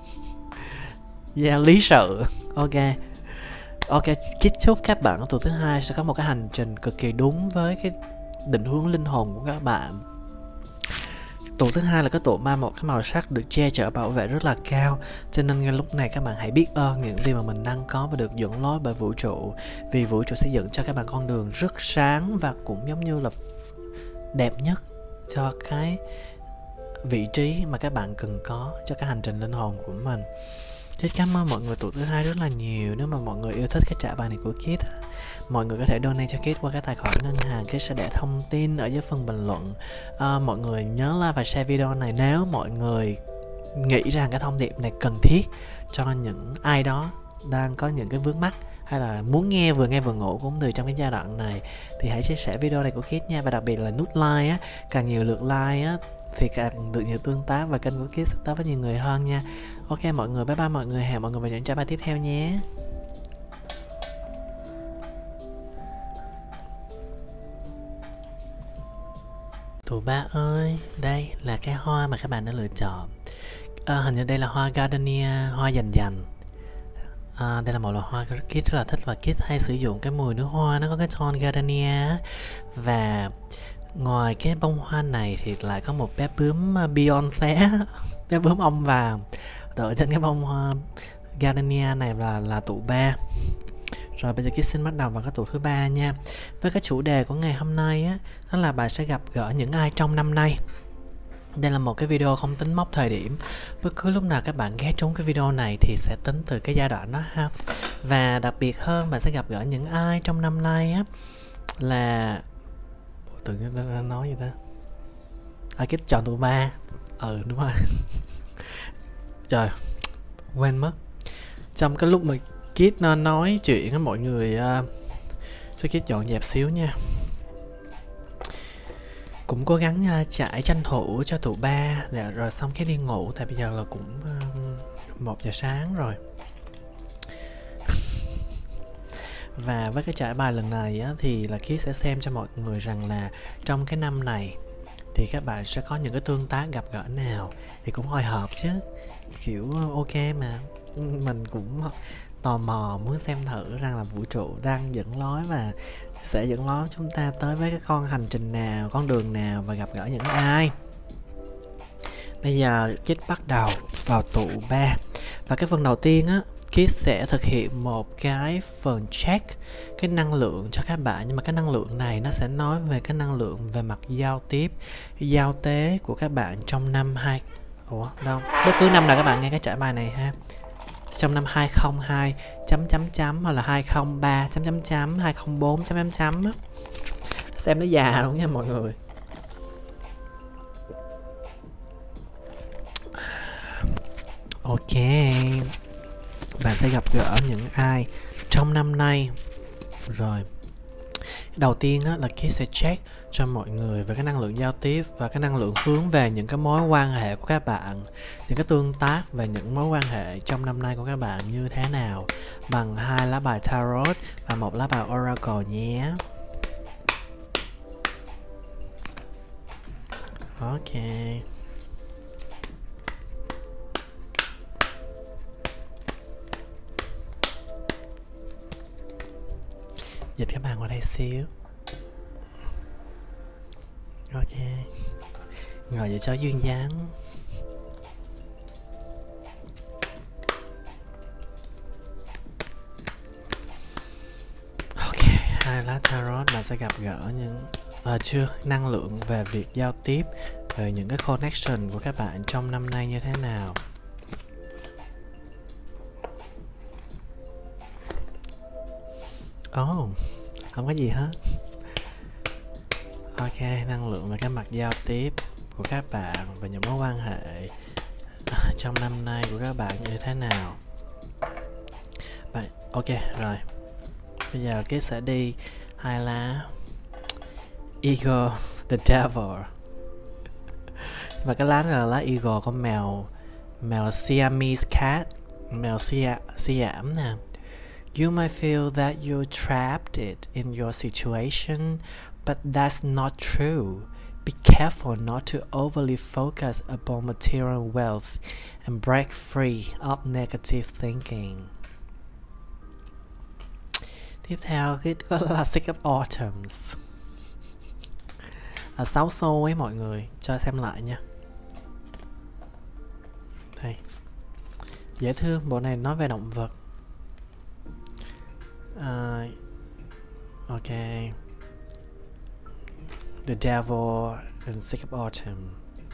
A: Lý sự. Ok, Kit chúc các bạn ở tuổi thứ hai sẽ có một cái hành trình cực kỳ đúng với cái định hướng linh hồn của các bạn. Tuổi thứ hai là cái tuổi mà một cái màu sắc được che chở, bảo vệ rất là cao, cho nên ngay lúc này các bạn hãy biết ơn những điều mà mình đang có và được dẫn lối bởi vũ trụ, vì vũ trụ sẽ dẫn cho các bạn con đường rất sáng và cũng giống như là đẹp nhất cho cái vị trí mà các bạn cần có cho cái hành trình linh hồn của mình. Thế cảm ơn mọi người tuổi thứ hai rất là nhiều. Nếu mà mọi người yêu thích cái trả bài này của Kit, mọi người có thể donate cho Kit qua cái tài khoản ngân hàng. Kit sẽ để thông tin ở dưới phần bình luận. Mọi người nhớ like và share video này nếu mọi người nghĩ rằng cái thông điệp này cần thiết cho những ai đó đang có những cái vướng mắc, hay là muốn nghe vừa ngủ cũng được trong cái giai đoạn này, thì hãy chia sẻ video này của Kit nha. Và đặc biệt là nút like á, càng nhiều lượt like á thì càng được nhiều tương tác và kênh của Kit sẽ tới với nhiều người hơn nha. Ok mọi người, bye bye mọi người, hẹn mọi người vào những trả bài tiếp theo nhé. Tụi ba ơi, đây là cái hoa mà các bạn đã lựa chọn. Hình như đây là hoa gardenia, hoa dành. Đây là một loại hoa Kit rất là thích, và Kit hay sử dụng cái mùi nước hoa nó có cái tone gardenia. Và ngoài cái bông hoa này thì lại có một bé bướm Beyoncé, bé bướm ong vàng đợi trên cái bông hoa gardenia này là tụ 3. Rồi bây giờ Kit xin bắt đầu vào cái tụ thứ 3 nha. Với cái chủ đề của ngày hôm nay á, đó là bạn sẽ gặp gỡ những ai trong năm nay. Đây là một cái video không tính mốc thời điểm, bất cứ lúc nào các bạn ghé trúng cái video này thì sẽ tính từ cái giai đoạn đó ha. Và đặc biệt hơn, bạn sẽ gặp gỡ những ai trong năm nay á là tự nhiên nó nói gì ta, Kit chọn tụ ba. Đúng rồi. Trời, quên mất. Trong cái lúc mà Kit nó nói chuyện với mọi người, cho Kit dọn dẹp xíu nha. Cũng cố gắng chạy tranh thủ cho tụ ba rồi xong cái đi ngủ, tại bây giờ là cũng 1 giờ sáng rồi. Và với cái trải bài lần này á, thì là Kit sẽ xem cho mọi người rằng là trong cái năm này thì các bạn sẽ có những cái tương tác gặp gỡ nào. Thì cũng hồi hộp chứ, kiểu ok mà. Mình cũng tò mò muốn xem thử rằng là vũ trụ đang dẫn lối và sẽ dẫn lối chúng ta tới với cái con hành trình nào, con đường nào và gặp gỡ những ai. Bây giờ Kit bắt đầu vào tụ 3. Và cái phần đầu tiên á, Kit sẽ thực hiện một cái phần check cái năng lượng cho các bạn. Nhưng mà cái năng lượng này nó sẽ nói về cái năng lượng về mặt giao tiếp, giao tế của các bạn trong năm bất cứ năm nào các bạn nghe cái trải bài này ha. Trong năm 202 hoặc là 203 204 á. Xem nó già đúng nha mọi người. Ok, bạn sẽ gặp gỡ những ai trong năm nay. Rồi, đầu tiên á, là Kit sẽ check cho mọi người về cái năng lượng giao tiếp và cái năng lượng hướng về những cái mối quan hệ của các bạn, những cái tương tác về những mối quan hệ trong năm nay của các bạn như thế nào, bằng 2 lá bài tarot và 1 lá bài oracle nhé. Ok, dịch các bạn qua đây xíu. Ok, ngồi vậy cho duyên dáng. Ok, 2 lá tarot bạn sẽ gặp gỡ những năng lượng về việc giao tiếp, về những cái connection của các bạn trong năm nay như thế nào. Không có gì hết. Ok, năng lượng về cái mặt giao tiếp của các bạn và những mối quan hệ trong năm nay của các bạn như thế nào. Ok, rồi. Bây giờ Kit sẽ đi 2 lá Eagle, the Devil. Và cái lá này là lá Eagle, con mèo Siamese cat, mèo Siam nè. You might feel that you're trapped in your situation, but that's not true. Be careful not to overly focus upon material wealth and break free of negative thinking. Tiếp theo có là Six of Autumns. 6 xô ấy mọi người, cho xem lại nha. Đây, dễ thương, bộ này nói về động vật. Ok, The Devil and Six of Autumn.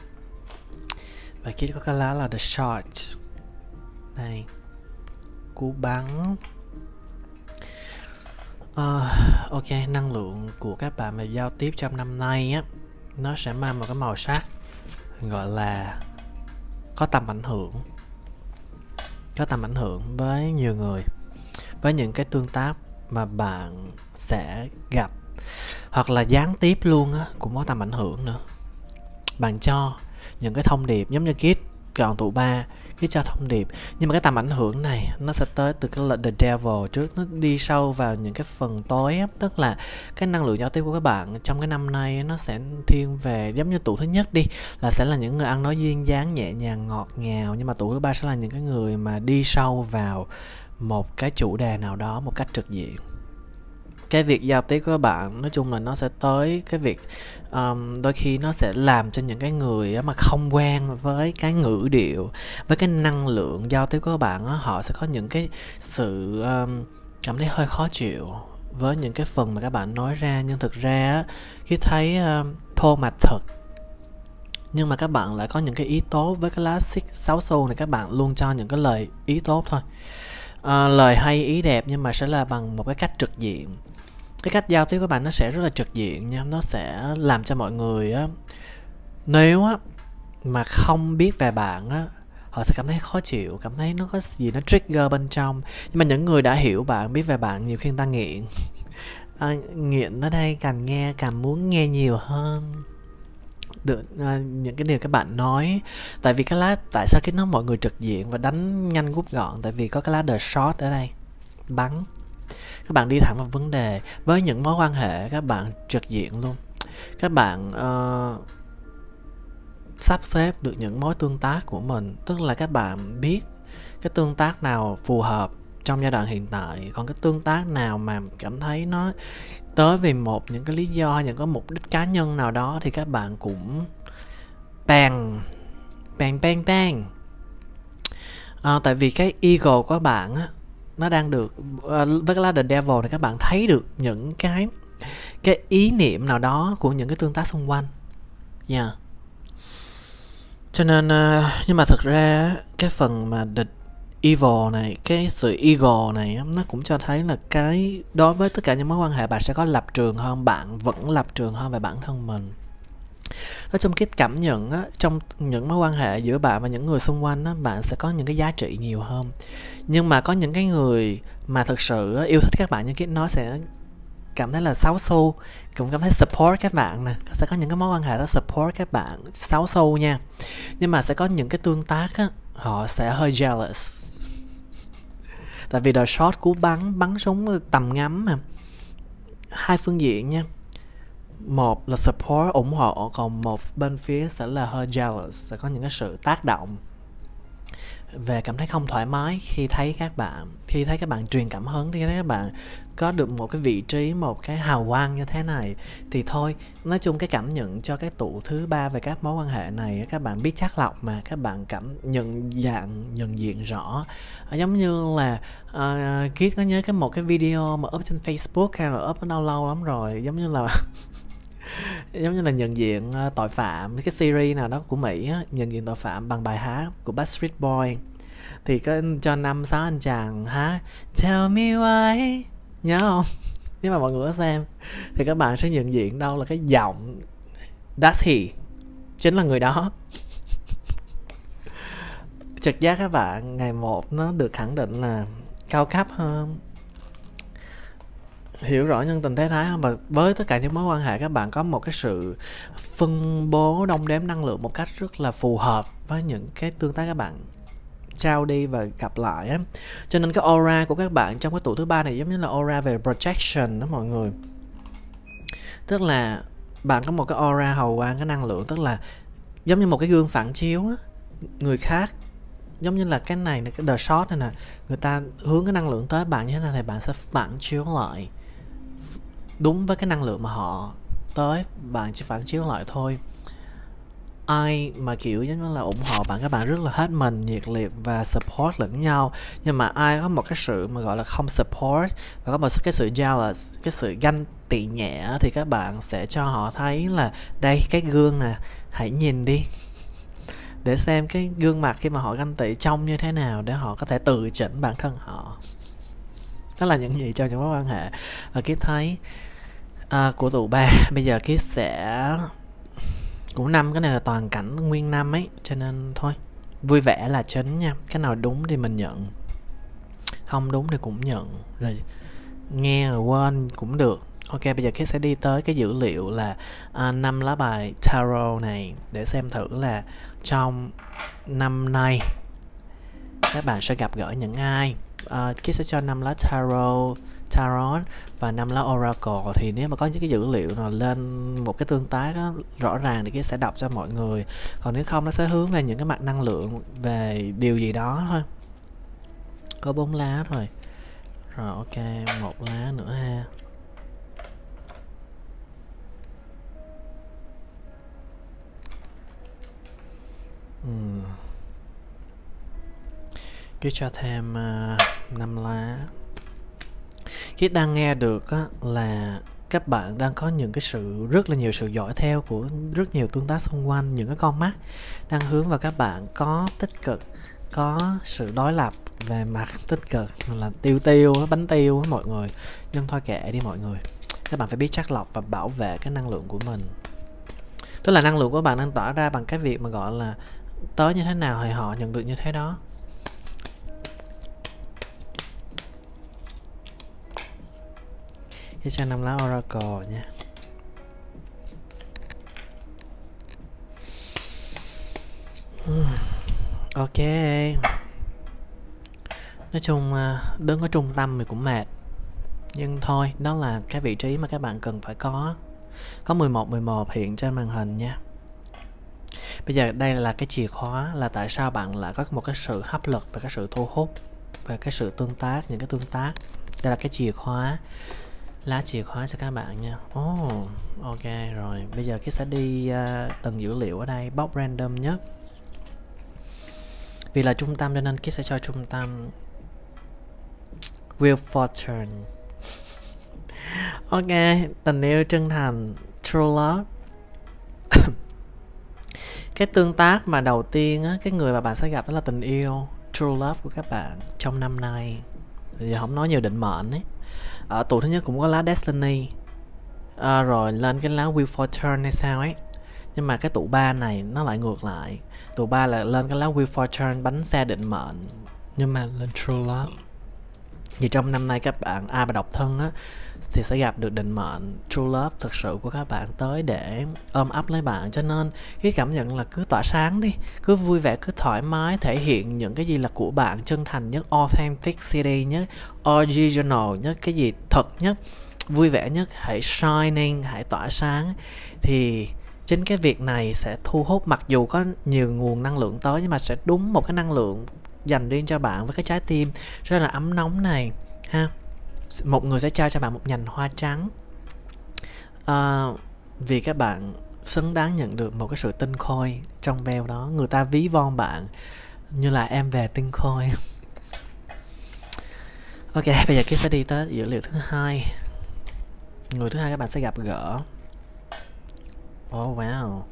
A: Và Kit có cái lá là The Shot. Đây, cú bắn. Ok, năng lượng của các bạn về giao tiếp trong năm nay á, nó sẽ mang một cái màu sắc gọi là có tầm ảnh hưởng. Có tầm ảnh hưởng với nhiều người, với những cái tương tác mà bạn sẽ gặp, hoặc là gián tiếp luôn á, cũng có tầm ảnh hưởng nữa. Bạn cho những cái thông điệp giống như Kit chọn tụ 3, Kit cho thông điệp, nhưng mà cái tầm ảnh hưởng này nó sẽ tới từ cái The Devil trước, nó đi sâu vào những cái phần tối á. Tức là cái năng lượng giao tiếp của các bạn trong cái năm nay nó sẽ thiên về giống như tụ thứ nhất đi, là sẽ là những người ăn nói duyên dáng, nhẹ nhàng, ngọt ngào, nhưng mà tụ thứ 3 sẽ là những cái người mà đi sâu vào một cái chủ đề nào đó một cách trực diện. Cái việc giao tiếp của các bạn nói chung là nó sẽ tới cái việc đôi khi nó sẽ làm cho những cái người mà không quen với cái ngữ điệu, với cái năng lượng giao tiếp của các bạn, họ sẽ có những cái sự cảm thấy hơi khó chịu với những cái phần mà các bạn nói ra. Nhưng thực ra khi thấy thô mà thật, nhưng mà các bạn lại có những cái ý tốt. Với cái lá 6 xu này, các bạn luôn cho những cái lời ý tốt thôi. Lời hay ý đẹp nhưng mà sẽ là bằng một cái cách trực diện. Cái cách giao tiếp của bạn nó sẽ rất là trực diện nha, nó sẽ làm cho mọi người á, nếu á mà không biết về bạn á, họ sẽ cảm thấy khó chịu, cảm thấy nó có gì nó trigger bên trong. Nhưng mà những người đã hiểu bạn, biết về bạn, nhiều khi người ta nghiện. Nghiện ở đây càng nghe càng muốn nghe nhiều hơn được những cái điều các bạn nói. Tại vì cái lá, tại sao cái nó mọi người trực diện và đánh nhanh rút gọn, tại vì có cái lá the shot ở đây, bắn. Các bạn đi thẳng vào vấn đề. Với những mối quan hệ các bạn trực diện luôn. Các bạn sắp xếp được những mối tương tác của mình, tức là các bạn biết cái tương tác nào phù hợp trong giai đoạn hiện tại, còn cái tương tác nào mà cảm thấy nó tới vì những cái lý do hay những cái mục đích cá nhân nào đó thì các bạn cũng bang. Tại vì cái ego của bạn á, nó đang được với cái lá The Devil này, các bạn thấy được những cái ý niệm nào đó của những cái tương tác xung quanh. Cho nên nhưng mà thực ra cái phần mà The Evil này, cái sự ego này nó cũng cho thấy là cái đối với tất cả những mối quan hệ bạn sẽ có lập trường hơn, bạn vẫn lập trường hơn về bản thân mình. Nói chung cái cảm nhận á, trong những mối quan hệ giữa bạn và những người xung quanh á, bạn sẽ có những cái giá trị nhiều hơn. Nhưng mà có những cái người mà thực sự yêu thích các bạn, nhưng cái nó sẽ cảm thấy là xáo xu, cũng cảm thấy support các bạn nè. Sẽ có những cái mối quan hệ đó support các bạn, xáo xu nha. Nhưng mà sẽ có những cái tương tác á, họ sẽ hơi jealous. Tại vì the shot cú bắn súng tầm ngắm mà. Hai phương diện nha. Một là support, ủng hộ, còn một bên phía sẽ là hơi jealous, sẽ có những cái sự tác động về cảm thấy không thoải mái khi thấy các bạn truyền cảm hứng, khi thấy các bạn có được một cái vị trí, một cái hào quang như thế này. Thì thôi, nói chung cái cảm nhận cho cái tụ thứ 3 về các mối quan hệ này, các bạn biết chắt lọc mà, các bạn nhận diện rõ. Giống như là Kit có nhớ một cái video mà up trên Facebook hay là up nó lâu lắm rồi, giống như là nhận diện tội phạm, cái series nào đó của Mỹ á, nhận diện tội phạm bằng bài hát của Backstreet Boys. Thì có cho 5-6 anh chàng hát Tell me why, nhớ không? Nếu mà mọi người có xem thì các bạn sẽ nhận diện đâu là cái giọng That's he, chính là người đó. Trực giác các bạn ngày một nó được khẳng định là cao cấp hơn, hiểu rõ nhân tình thế thái hơn. Và với tất cả những mối quan hệ, các bạn có một cái sự phân bố đong đếm năng lượng một cách rất là phù hợp với những cái tương tác các bạn trao đi và gặp lại á. Cho nên cái aura của các bạn trong cái tụ thứ 3 này giống như là aura về projection đó mọi người. Tức là bạn có một cái aura hào quang, cái năng lượng, tức là giống như một cái gương phản chiếu á, người khác. Giống như là cái này, cái the shot này nè, người ta hướng cái năng lượng tới bạn như thế này thì bạn sẽ phản chiếu lại đúng với cái năng lượng mà họ tới, bạn chỉ phản chiếu lại thôi. Ai mà kiểu giống như là ủng hộ bạn, các bạn rất là hết mình, nhiệt liệt và support lẫn nhau. Nhưng mà ai có một cái sự mà gọi là không support và có một cái sự jealous, cái sự ganh tị nhẹ, thì các bạn sẽ cho họ thấy là đây, cái gương nè, hãy nhìn đi để xem cái gương mặt khi mà họ ganh tị trông như thế nào, để họ có thể tự chỉnh bản thân họ. Đó là những gì trong những mối quan hệ. Và Kit thấy của tụ 3 bây giờ Kit sẽ cũng 5, cái này là toàn cảnh nguyên năm ấy, cho nên thôi, vui vẻ là chính nha. Cái nào đúng thì mình nhận, không đúng thì cũng nhận, rồi nghe rồi quên cũng được. Ok, bây giờ Kit sẽ đi tới cái dữ liệu là 5 lá bài tarot này để xem thử là trong năm nay các bạn sẽ gặp gỡ những ai. Kit sẽ cho 5 lá tarot và 5 lá oracle. Thì nếu mà có những cái dữ liệu nào lên một cái tương tác đó, rõ ràng thì Kit sẽ đọc cho mọi người. Còn nếu không, nó sẽ hướng về những cái mặt năng lượng về điều gì đó thôi. Có 4 lá rồi. Rồi ok, 1 lá nữa ha. Kit cho thêm 5 lá. Kit đang nghe được á, là các bạn đang có những cái rất là nhiều sự dõi theo của rất nhiều tương tác xung quanh. Những cái con mắt đang hướng vào các bạn, có tích cực có sự đối lập về mặt tích cực, là tiêu bánh tiêu mọi người, nhưng thôi kệ đi mọi người. Các bạn phải biết chắt lọc và bảo vệ cái năng lượng của mình. Tức là năng lượng của bạn đang tỏa ra bằng cái việc mà gọi là tới như thế nào thì họ nhận được như thế đó. Cái trang 5 lá Oracle nha. Ok. Nói chung đứng ở trung tâm thì cũng mệt. Nhưng thôi, đó là cái vị trí mà các bạn cần phải có. Có 11 hiện trên màn hình nha. Bây giờ đây là cái chìa khóa, là tại sao bạn lại có một cái sự hấp lực và cái sự thu hút và cái sự tương tác, những cái tương tác. Đây là cái chìa khóa, lá chìa khóa cho các bạn nha. Ok rồi, bây giờ cái sẽ đi từng dữ liệu ở đây, bóc random nhất. Vì là trung tâm cho nên cái sẽ cho trung tâm Wheel Fortune. Ok, tình yêu chân thành, true love. Cái tương tác mà đầu tiên á, cái người mà bạn sẽ gặp đó là tình yêu, true love của các bạn trong năm nay. Thì không nói nhiều định mệnh ấy. Ở tụ thứ nhất cũng có lá Destiny, rồi lên cái lá Wheel Fortune hay sao ấy. Nhưng mà cái tụ 3 này nó lại ngược lại. Tụ 3 là lên cái lá Wheel Fortune, bánh xe định mệnh, nhưng mà lên true love. Vì trong năm nay các bạn ai mà độc thân á thì sẽ gặp được định mệnh, true love thực sự của các bạn tới để ôm ấp lấy bạn. Cho nên cái cảm nhận là cứ tỏa sáng đi, cứ vui vẻ, cứ thoải mái, thể hiện những cái gì là của bạn, chân thành nhất, authenticity nhất, original nhất, cái gì thật nhất, vui vẻ nhất, hãy shining, hãy tỏa sáng. Thì chính cái việc này sẽ thu hút, mặc dù có nhiều nguồn năng lượng tới, nhưng mà sẽ đúng một cái năng lượng dành riêng cho bạn với cái trái tim rất là ấm nóng này ha. Một người sẽ trao cho bạn một nhành hoa trắng, vì các bạn xứng đáng nhận được một cái sự tinh khôi trong veo đó. Người ta ví von bạn như là em về tinh khôi. Ok, bây giờ cái sẽ đi tới dữ liệu thứ hai. Người thứ hai các bạn sẽ gặp gỡ. Oh wow.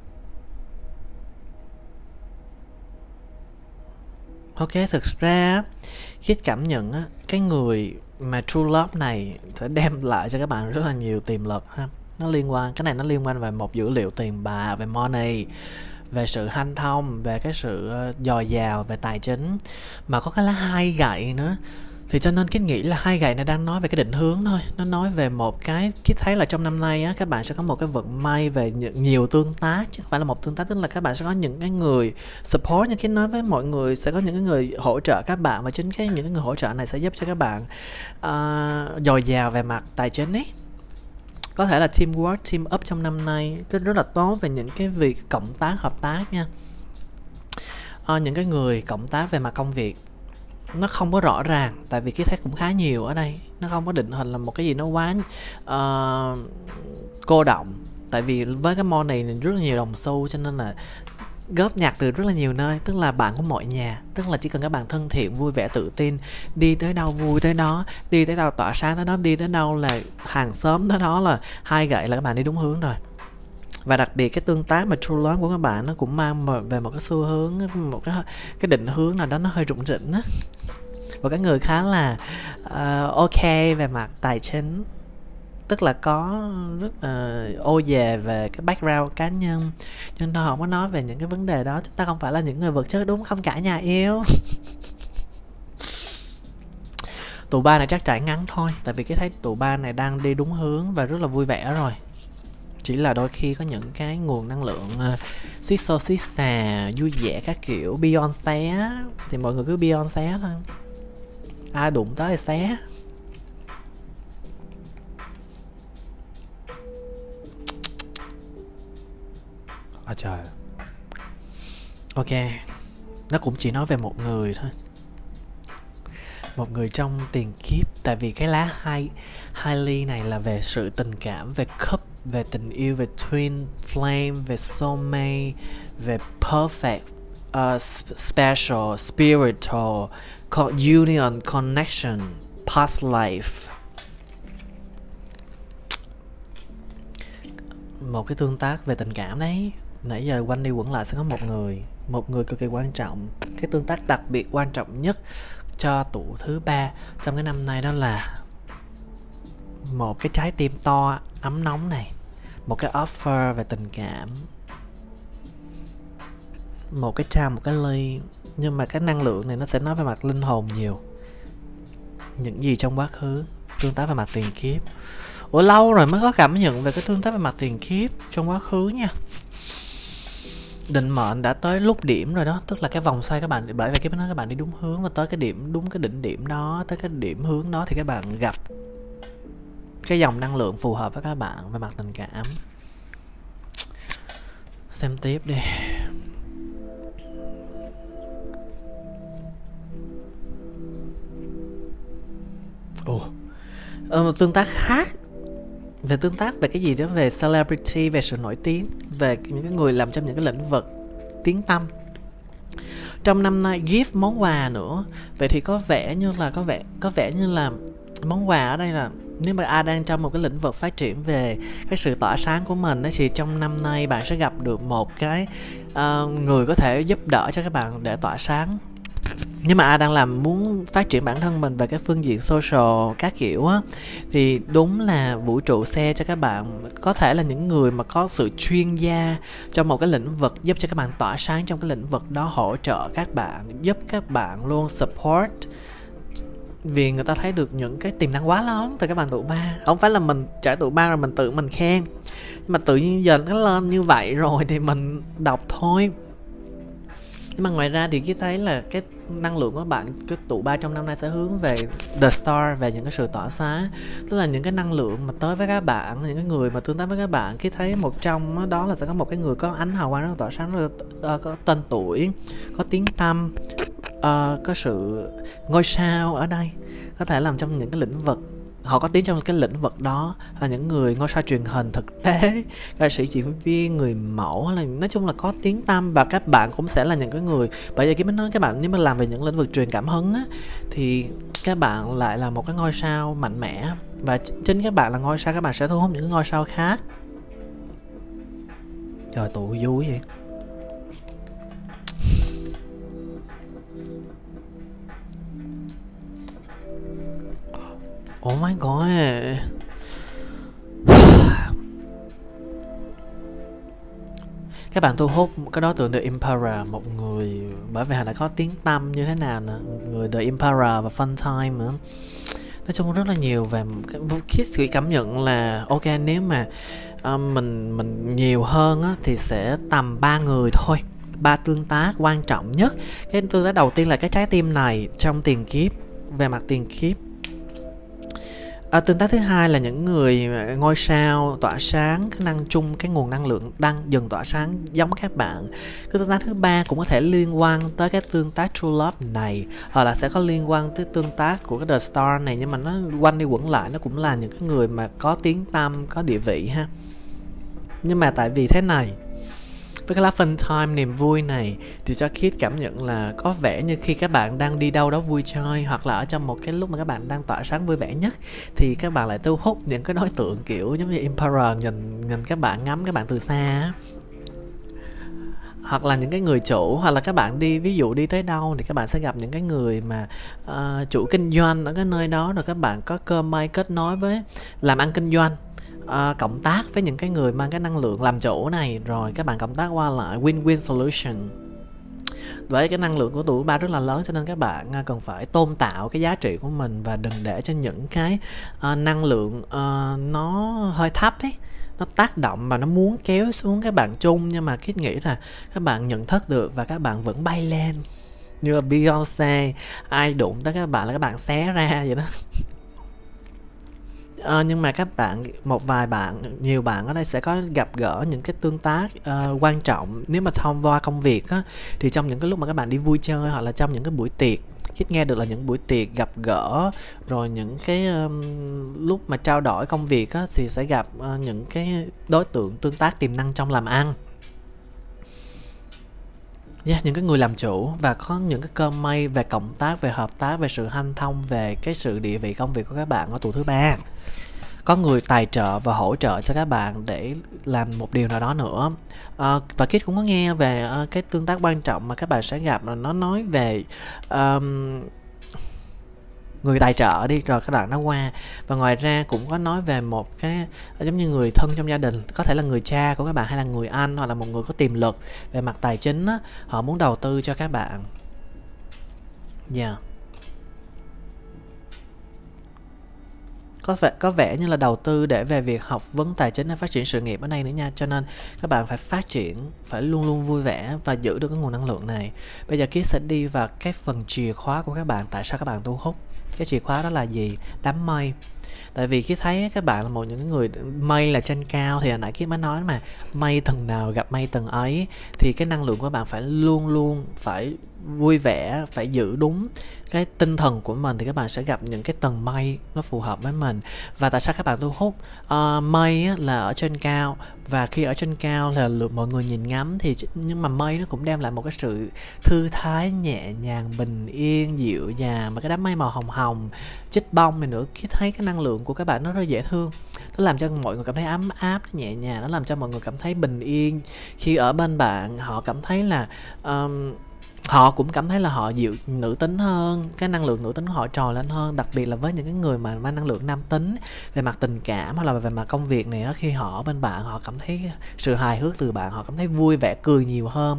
A: Ok, thực ra cái cảm nhận á, cái người mà true love này sẽ đem lại cho các bạn rất là nhiều tiềm lực ha. Nó liên quan, cái này nó liên quan về một dữ liệu tiền bạc, về money, về sự hanh thông, về cái sự dồi dào về tài chính. Mà có cái lá hai gậy nữa. Thì cho nên cái nghĩ là hai gậy này đang nói về cái định hướng thôi. Nó nói về một cái thấy là trong năm nay á, các bạn sẽ có một cái vận may về nhiều tương tác, chứ không phải là một tương tác. Tức là các bạn sẽ có những cái người support, như cái nói với mọi người, sẽ có những cái người hỗ trợ các bạn. Và chính những cái người hỗ trợ này sẽ giúp cho các bạn dồi dào về mặt tài chính ấy. Có thể là teamwork, team up trong năm nay rất là tốt về những cái việc cộng tác, hợp tác nha. Những cái người cộng tác về mặt công việc nó không có rõ ràng, tại vì cái thấy cũng khá nhiều ở đây, nó không có định hình là một cái gì nó quá cô động. Tại vì với cái môn này rất là nhiều đồng xu, cho nên là góp nhặt từ rất là nhiều nơi. Tức là bạn của mọi nhà, tức là chỉ cần các bạn thân thiện, vui vẻ, tự tin, đi tới đâu vui tới đó, đi tới đâu tỏa sáng tới đó, đi tới đâu là hàng xóm tới đó, là hai gậy là các bạn đi đúng hướng rồi. Và đặc biệt cái tương tác mà true love của các bạn nó cũng mang về một cái xu hướng, một cái định hướng nào đó nó hơi rụng rỉnh á. Và các người khá là ok về mặt tài chính, tức là có rất ô về về cái background cá nhân, cho nên họ không có nói về những cái vấn đề đó. Chúng ta không phải là những người vật chất, đúng không cả nhà yêu? Tụ ba này chắc trải ngắn thôi, tại vì cái thấy tụ ba này đang đi đúng hướng và rất là vui vẻ rồi. Chỉ là đôi khi có những cái nguồn năng lượng xích xô xích xà, vui vẻ các kiểu, Beyoncé thì mọi người cứ Beyoncé thôi, ai đụng tới thì xé. Trời. Ok, nó cũng chỉ nói về một người thôi, một người trong tiền kiếp. Tại vì cái lá hai ly này là về sự tình cảm, về cup, về tình yêu, về twin flame, về soulmate, về perfect, special, spiritual, union, connection, past life. Một cái tương tác về tình cảm đấy. nãy giờ quanh đi quẩn lại sẽ có một người cực kỳ quan trọng, cái tương tác đặc biệt quan trọng nhất cho tụ thứ ba trong cái năm nay, đó là một cái trái tim to ấm nóng này, một cái offer về tình cảm, một cái trao, một cái ly. Nhưng mà cái năng lượng này nó sẽ nói về mặt linh hồn nhiều, những gì trong quá khứ, tương tác về mặt tiền kiếp. Ủa lâu rồi mới có cảm nhận về cái tương tác về mặt tiền kiếp trong quá khứ nha. Định mệnh đã tới lúc điểm rồi đó, tức là cái vòng xoay các bạn, bởi vì cái nói các bạn đi đúng hướng và tới cái điểm, đúng cái đỉnh điểm đó, tới cái điểm hướng đó thì các bạn gặp cái dòng năng lượng phù hợp với các bạn về mặt tình cảm. Xem tiếp đi. Một tương tác khác, về tương tác về cái gì đó, về celebrity, về sự nổi tiếng, về những cái người làm trong những cái lĩnh vực tiếng tăm. Trong năm nay gift món quà nữa. Vậy thì có vẻ như là món quà ở đây là nếu mà ai đang trong một cái lĩnh vực phát triển về cái sự tỏa sáng của mình thì trong năm nay bạn sẽ gặp được một cái người có thể giúp đỡ cho các bạn để tỏa sáng. Nhưng mà ai đang muốn phát triển bản thân mình về cái phương diện social các kiểu á, thì đúng là vũ trụ xe cho các bạn có thể là những người mà có sự chuyên gia trong một cái lĩnh vực, giúp cho các bạn tỏa sáng trong cái lĩnh vực đó, hỗ trợ các bạn, giúp các bạn luôn support. Vì người ta thấy được những cái tiềm năng quá lớn từ các bạn tụ ba. Không phải là mình trải tụ ba rồi mình tự mình khen, nhưng mà tự nhiên giờ nó lên như vậy rồi thì mình đọc thôi. Nhưng mà ngoài ra thì cái thấy là cái năng lượng của bạn, cái tụ ba trong năm nay sẽ hướng về The Star, về những cái sự tỏa sáng. Tức là những cái năng lượng mà tới với các bạn, những cái người mà tương tác với các bạn, cái thấy một trong đó là sẽ có một cái người có ánh hào quang rất là tỏa sáng, có tên tuổi, có tiếng tăm, có sự ngôi sao ở đây, có thể làm trong những cái lĩnh vực họ có tiếng trong cái lĩnh vực đó, là những người ngôi sao truyền hình thực tế, ca sĩ, diễn viên, người mẫu, hay là nói chung là có tiếng tăm. Và các bạn cũng sẽ là những cái người, bởi vì cái mình nói các bạn nếu mà làm về những lĩnh vực truyền cảm hứng á, thì các bạn lại là một cái ngôi sao mạnh mẽ, và chính các bạn là ngôi sao, các bạn sẽ thu hút những cái ngôi sao khác. Trời, tụ vui vậy. Oh my god. Các bạn thu hút cái đối tượng The Emperor, một người bởi vì họ đã có tiếng tăm như thế nào nè, một người The Emperor và Fun Time nữa. Nói chung rất là nhiều. Và Kids chỉ cảm nhận là ok, nếu mà mình nhiều hơn á, thì sẽ tầm 3 người thôi, 3 tương tác quan trọng nhất. Cái tương tác đầu tiên là cái trái tim này trong tiền kiếp, về mặt tiền kiếp. Tương tác thứ hai là những người ngôi sao tỏa sáng, cái năng chung, cái nguồn năng lượng đang dần tỏa sáng giống các bạn. Cái tương tác thứ ba cũng có thể liên quan tới cái tương tác True Love này, hoặc là sẽ có liên quan tới tương tác của cái The Star này, nhưng mà nó quanh đi quẩn lại nó cũng là những cái người mà có tiếng tăm, có địa vị ha. Nhưng mà tại vì thế này, với cái lá Fun Time, niềm vui này, thì cho Kid cảm nhận là có vẻ như khi các bạn đang đi đâu đó vui chơi, hoặc là ở trong một cái lúc mà các bạn đang tỏa sáng vui vẻ nhất, thì các bạn lại thu hút những cái đối tượng kiểu giống như Emperor nhìn các bạn, ngắm các bạn từ xa. Hoặc là những cái người chủ, hoặc là các bạn đi, ví dụ đi tới đâu thì các bạn sẽ gặp những cái người mà chủ kinh doanh ở cái nơi đó, rồi các bạn có cơ may kết nối với làm ăn kinh doanh, cộng tác với những cái người mang cái năng lượng làm chủ này, rồi các bạn cộng tác qua lại, win-win solution. Với cái năng lượng của tuổi 3 rất là lớn, cho nên các bạn cần phải tôn tạo cái giá trị của mình, và đừng để cho những cái năng lượng nó hơi thấp ấy, nó tác động và nó muốn kéo xuống các bạn chung. Nhưng mà Kid nghĩ là các bạn nhận thức được và các bạn vẫn bay lên như là Beyoncé, ai đụng tới các bạn là các bạn xé ra vậy đó. Nhưng mà các bạn, một vài bạn, nhiều bạn ở đây sẽ có gặp gỡ những cái tương tác quan trọng. Nếu mà thông qua công việc á, thì trong những cái lúc mà các bạn đi vui chơi, hoặc là trong những cái buổi tiệc, Kid nghe được là những buổi tiệc gặp gỡ, rồi những cái lúc mà trao đổi công việc á, thì sẽ gặp những cái đối tượng tương tác tiềm năng trong làm ăn. Những cái người làm chủ, và có những cái cơ may về cộng tác, về hợp tác, về sự hanh thông, về cái sự địa vị công việc của các bạn ở tuổi thứ ba. có người tài trợ và hỗ trợ cho các bạn để làm một điều nào đó nữa. Và Kit cũng có nghe về cái tương tác quan trọng mà các bạn sẽ gặp, là nó nói về người tài trợ đi, rồi các bạn nó qua. Và ngoài ra cũng có nói về một cái giống như người thân trong gia đình, có thể là người cha của các bạn hay là người anh, hoặc là một người có tiềm lực về mặt tài chính á, họ muốn đầu tư cho các bạn. Có vẻ như là đầu tư để về việc học vấn tài chính hay phát triển sự nghiệp ở đây nữa nha. Cho nên các bạn phải phát triển, phải luôn luôn vui vẻ và giữ được cái nguồn năng lượng này. Bây giờ Kit sẽ đi vào cái phần chìa khóa của các bạn. Tại sao các bạn thu hút? Cái chìa khóa đó là gì? Đám mây. Tại vì Kit thấy các bạn là một những người mây là trên cao, thì hồi nãy Kit mới nói mà, mây tầng nào gặp mây tầng ấy, thì cái năng lượng của bạn phải luôn luôn phải vui vẻ, phải giữ đúng cái tinh thần của mình, thì các bạn sẽ gặp những cái tầng mây nó phù hợp với mình. Và tại sao các bạn thu hút? Mây á, là ở trên cao, và khi ở trên cao là mọi người nhìn ngắm, thì nhưng mà mây nó cũng đem lại một cái sự thư thái, nhẹ nhàng, bình yên, dịu dàng. Mà cái đám mây màu hồng hồng, chích bông này nữa, khi thấy cái năng lượng của các bạn nó rất dễ thương, nó làm cho mọi người cảm thấy ấm áp, nhẹ nhàng, nó làm cho mọi người cảm thấy bình yên khi ở bên bạn. Họ cảm thấy là họ cũng cảm thấy là họ dịu, nữ tính hơn, cái năng lượng nữ tính của họ trồi lên hơn. Đặc biệt là với những cái người mà mang năng lượng nam tính về mặt tình cảm hoặc là về mặt công việc này á, khi họ ở bên bạn, họ cảm thấy sự hài hước từ bạn, họ cảm thấy vui vẻ, cười nhiều hơn.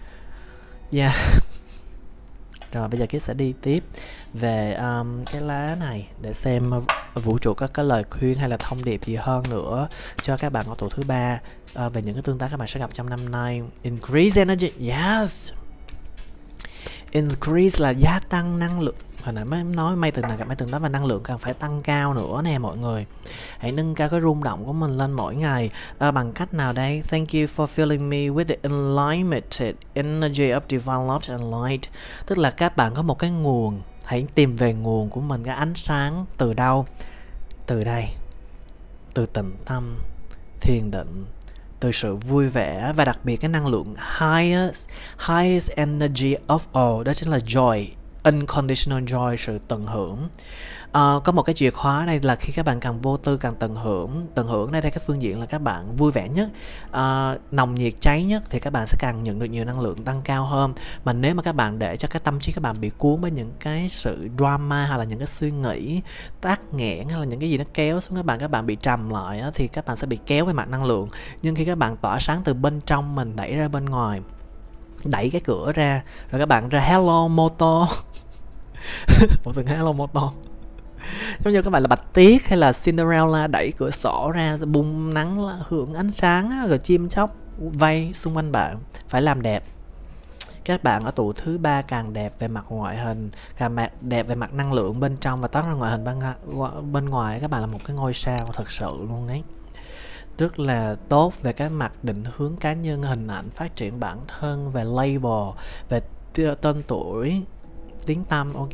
A: Rồi bây giờ Kit sẽ đi tiếp về cái lá này để xem vũ trụ có cái lời khuyên hay là thông điệp gì hơn nữa cho các bạn ở tuổi thứ 3 về những cái tương tác các bạn sẽ gặp trong năm nay. Increase energy, yes. Increase là gia tăng năng lượng. Hồi nãy mới nói mây tầng nào gặp mây tầng đó, và năng lượng cần phải tăng cao nữa nè mọi người. Hãy nâng cao cái rung động của mình lên mỗi ngày. Bằng cách nào đây? Thank you for filling me with the enlightened energy of divine love and light. Tức là các bạn có một cái nguồn. Hãy tìm về nguồn của mình, cái ánh sáng từ đâu? Từ đây. Từ tĩnh tâm, thiền định, từ sự vui vẻ, và đặc biệt cái năng lượng highest energy of all, đó chính là joy, unconditional joy, sự tận hưởng. Có một cái chìa khóa đây là khi các bạn càng vô tư càng tận hưởng đây theo cái phương diện là các bạn vui vẻ nhất, nồng nhiệt cháy nhất, thì các bạn sẽ càng nhận được nhiều năng lượng tăng cao hơn. Mà nếu mà các bạn để cho cái tâm trí các bạn bị cuốn với những cái sự drama hay là những cái suy nghĩ tắc nghẽn hay là những cái gì nó kéo xuống các bạn bị trầm lại á, thì các bạn sẽ bị kéo về mặt năng lượng. Nhưng khi các bạn tỏa sáng từ bên trong mình đẩy ra bên ngoài, đẩy cái cửa ra, rồi các bạn ra hello motor một từ hello motor, giống như các bạn là Bạch Tuyết hay là Cinderella đẩy cửa sổ ra, bung nắng hưởng ánh sáng, rồi chim chóc vây xung quanh bạn. Phải làm đẹp. Các bạn ở tuổi thứ 3 càng đẹp về mặt ngoại hình, càng đẹp về mặt năng lượng bên trong, và toát ra ngoại hình bên ngoài các bạn là một cái ngôi sao thật sự luôn ấy. Rất là tốt về cái mặt định hướng cá nhân, hình ảnh, phát triển bản thân, về label, về tên tuổi, tiếng tăm. Ok.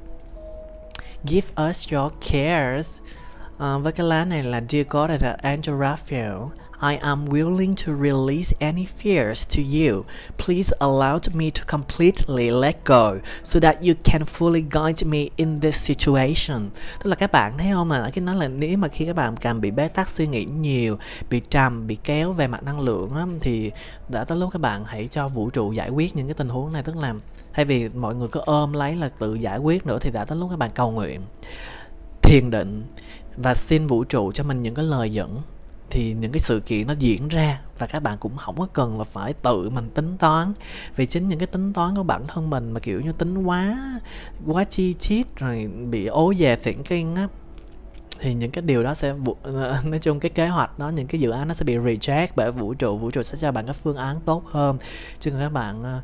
A: Give us your cares. Với cái lá này là Dear God là Angel Raphael. I am willing to release any fears to you. Please allow me to completely let go so that you can fully guide me in this situation. Tức là các bạn thấy không, mà cái nói là nếu mà khi các bạn càng bị bế tắc, suy nghĩ nhiều, bị trầm, bị kéo về mặt năng lượng á, thì đã tới lúc các bạn hãy cho vũ trụ giải quyết những cái tình huống này. Tức là thay vì mọi người cứ ôm lấy là tự giải quyết nữa, thì đã tới lúc các bạn cầu nguyện, thiền định và xin vũ trụ cho mình những cái lời dẫn, thì những cái sự kiện nó diễn ra. Và các bạn cũng không có cần là phải tự mình tính toán, vì chính những cái tính toán của bản thân mình mà kiểu như tính quá chi tiết rồi bị ố về thinking á, thì những cái điều đó sẽ nói chung cái kế hoạch đó, những cái dự án nó sẽ bị reject bởi vũ trụ sẽ cho bạn cái phương án tốt hơn, chứ còn các bạn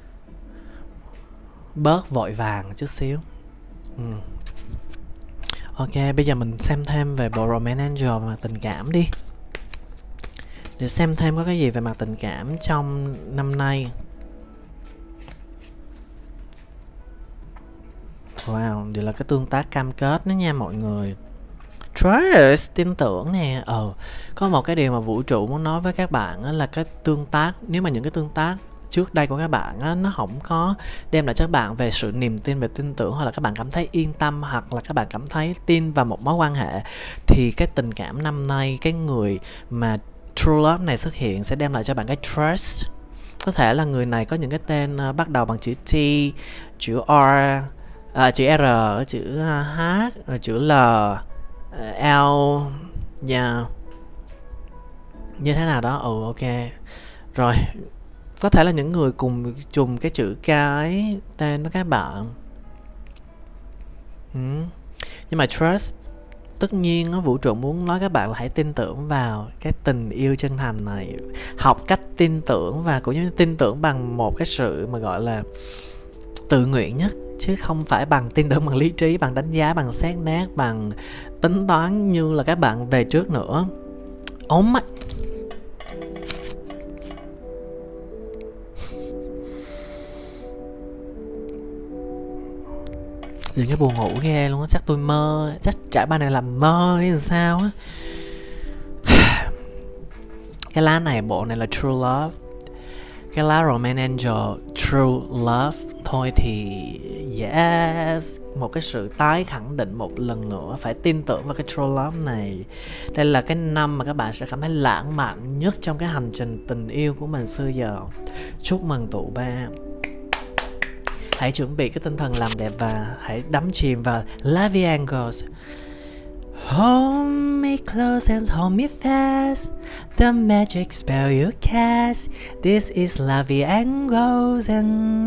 A: bớt vội vàng chút xíu. Ok, bây giờ mình xem thêm về bộ Romance Angel và tình cảm đi, để xem thêm có cái gì về mặt tình cảm trong năm nay. Wow, điều là cái tương tác cam kết đó nha mọi người. Trust, tin tưởng nè. Có một cái điều mà vũ trụ muốn nói với các bạn là cái tương tác, nếu mà những cái tương tác trước đây của các bạn á, nó không có đem lại cho các bạn về sự niềm tin, về tin tưởng, hoặc là các bạn cảm thấy yên tâm, hoặc là các bạn cảm thấy tin vào một mối quan hệ, thì cái tình cảm năm nay, cái người mà true love này xuất hiện sẽ đem lại cho bạn cái trust. Có thể là người này có những cái tên bắt đầu bằng chữ T, chữ R, chữ R, chữ H, chữ L, L, yeah, như thế nào đó. Ok, rồi có thể là những người cùng trùng cái chữ cái tên với các bạn. Nhưng mà trust, tất nhiên vũ trụ muốn nói các bạn là hãy tin tưởng vào cái tình yêu chân thành này, học cách tin tưởng, và cũng như tin tưởng bằng một cái sự mà gọi là tự nguyện nhất, chứ không phải bằng tin tưởng bằng lý trí, bằng đánh giá, bằng xét nét, bằng tính toán như là các bạn về trước nữa. Oh my, những cái buồn ngủ ghê luôn á, chắc tôi mơ, chắc trải bài này làm mơ hay sao á. Cái lá này, bộ này là True Love, cái lá Romance Angel True Love thôi, thì yes, một cái sự tái khẳng định một lần nữa, phải tin tưởng vào cái True Love này. Đây là cái năm mà các bạn sẽ cảm thấy lãng mạn nhất trong cái hành trình tình yêu của mình xưa giờ. Chúc mừng tụ ba, hãy chuẩn bị cái tinh thần làm đẹp và hãy đắm chìm vào Love Angels. Hold me close and hold me fast, the magic spell you cast, this is Love Angels and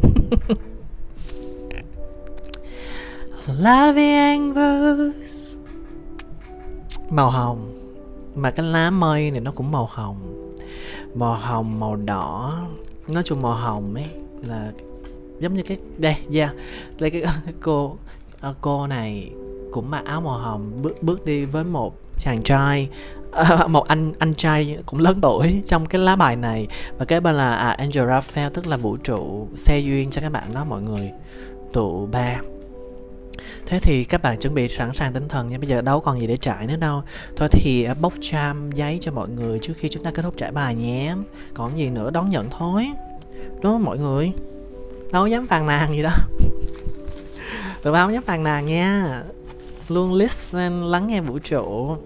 A: Love Angels. Màu hồng, mà cái lá mây này nó cũng màu hồng, màu đỏ, nói chung màu hồng ấy là giống như cái đây, đây cái cô này cũng mặc áo màu hồng, bước đi với một chàng trai, một anh trai cũng lớn tuổi trong cái lá bài này, và cái bên là Angel Raphael, tức là vũ trụ xe duyên cho các bạn đó mọi người. Tụ ba, thế thì các bạn chuẩn bị sẵn sàng tinh thần nha, bây giờ đâu còn gì để trải nữa đâu. Thôi thì bốc cham giấy cho mọi người trước khi chúng ta kết thúc trải bài nhé. Còn gì nữa, đón nhận thôi, đúng không mọi người? Đâu dám phàn nàn gì đâu. Tụi ba không dám phàn nàn nha, luôn listen, lắng nghe vũ trụ.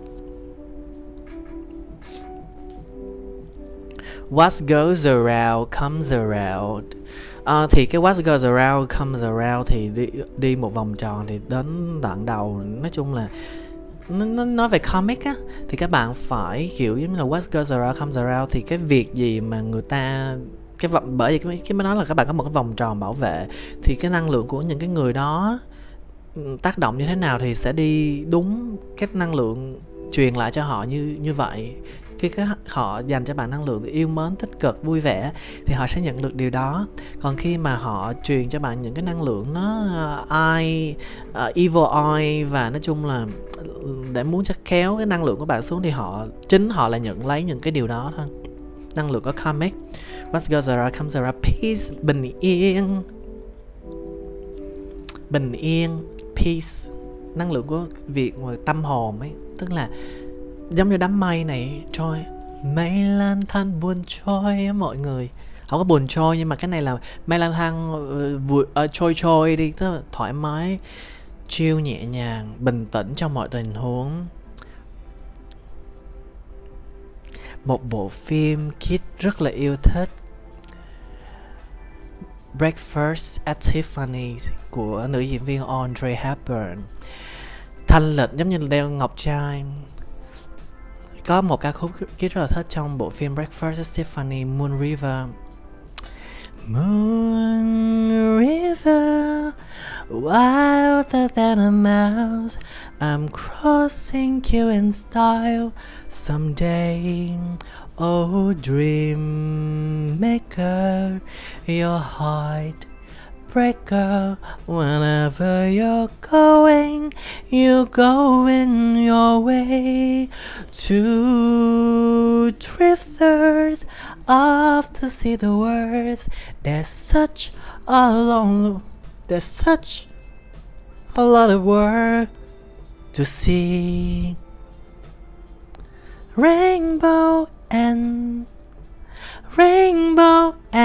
A: What goes around comes around. Thì cái what goes around comes around thì đi một vòng tròn thì đến đoạn đầu. Nói chung là nó nói về comic á, thì các bạn phải kiểu giống như là what goes around comes around, thì cái việc gì mà người ta bởi vì cái mới nói là các bạn có một cái vòng tròn bảo vệ, thì cái năng lượng của những cái người đó tác động như thế nào thì sẽ đi đúng cái năng lượng truyền lại cho họ như vậy. Khi họ dành cho bạn năng lượng yêu mến, tích cực, vui vẻ thì họ sẽ nhận được điều đó. Còn khi mà họ truyền cho bạn những cái năng lượng nó evil eye, và nói chung là để muốn chắc kéo cái năng lượng của bạn xuống, thì chính họ là nhận lấy những cái điều đó thôi. Năng lượng có karmic. What goes around comes around. Peace, bình yên, peace, năng lượng của việc tâm hồn ấy, tức là giống như đám mây này trôi, mây lang thang buồn trôi á mọi người. Không có buồn trôi, nhưng mà cái này là mây lang thang trôi đi, tức là thoải mái, chill, nhẹ nhàng, bình tĩnh trong mọi tình huống. Một bộ phim Kid rất là yêu thích, Breakfast at Tiffany's của nữ diễn viên Audrey Hepburn. Thanh lịch giống như đeo ngọc trai. Có một ca khúc Kid rất là thích trong bộ phim Breakfast at Tiffany, Moon River. Moon River, wilder than a mouse, I'm crossing you in style someday. Oh dream maker, your heart breaker, whenever you're going your way. Two drifters off to see the words. There's such a lot of work to see. Rainbow and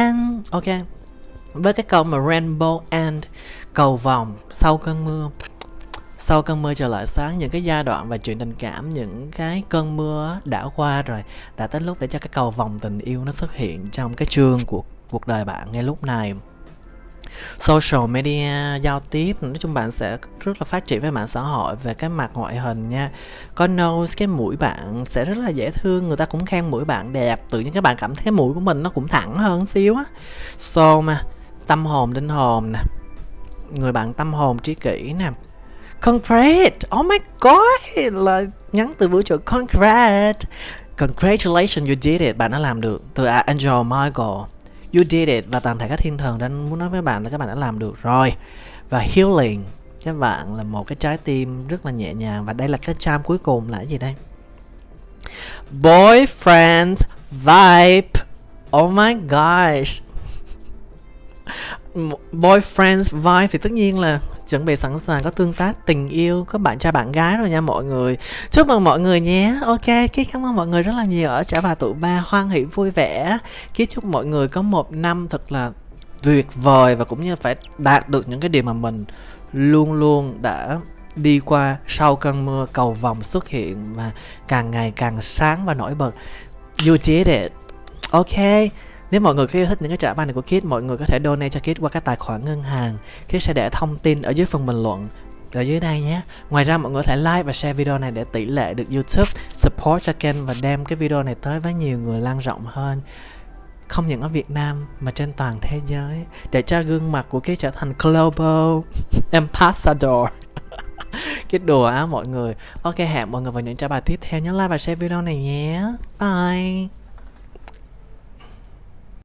A: Ok, với cái câu mà rainbow end, cầu vồng sau cơn mưa. Sau cơn mưa trở lại sáng, những cái giai đoạn và chuyện tình cảm, những cái cơn mưa đã qua rồi, đã tới lúc để cho cái cầu vồng tình yêu nó xuất hiện trong cái chương của cuộc đời bạn ngay lúc này. Social media, giao tiếp, nói chung bạn sẽ rất là phát triển với mạng xã hội về cái mặt ngoại hình nha. Có nose, cái mũi bạn sẽ rất là dễ thương, người ta cũng khen mũi bạn đẹp, tự nhiên các bạn cảm thấy cái mũi của mình nó cũng thẳng hơn xíu á. So mà tâm hồn linh hồn nè, người bạn tâm hồn tri kỷ nè. Congrats, oh my god, là nhắn từ vũ trụ congrats. Congratulations, you did it, bạn đã làm được. Từ Angel Michael, you did it. Và toàn thể các thiên thần đang muốn nói với bạn là các bạn đã làm được rồi. Và healing, các bạn là một cái trái tim rất là nhẹ nhàng. Và đây là cái charm cuối cùng là cái gì đây? Boyfriend's vibe, oh my gosh. Boyfriend's vibe thì tất nhiên là chuẩn bị sẵn sàng có tương tác tình yêu, có bạn trai bạn gái rồi nha mọi người. Chúc mừng mọi người nhé. Ok, Kit cảm ơn mọi người rất là nhiều ở Trải Bà Tụ Ba, hoan hỷ vui vẻ. Kit chúc mọi người có một năm thật là tuyệt vời, và cũng như phải đạt được những cái điều mà mình luôn luôn đã đi qua. Sau cơn mưa cầu vồng xuất hiện và càng ngày càng sáng và nổi bật. You did it. Ok, nếu mọi người có yêu thích những cái trả bài này của Kit, mọi người có thể donate cho Kit qua cái tài khoản ngân hàng. Kit sẽ để thông tin ở dưới phần bình luận ở dưới đây nhé. Ngoài ra mọi người có thể like và share video này để tỷ lệ được YouTube support cho kênh và đem cái video này tới với nhiều người lan rộng hơn. Không những ở Việt Nam mà trên toàn thế giới, để cho gương mặt của Kit trở thành global ambassador. Kit đùa á mọi người. Ok, hẹn mọi người vào những trả bài tiếp theo. Nhớ like và share video này nhé. Bye.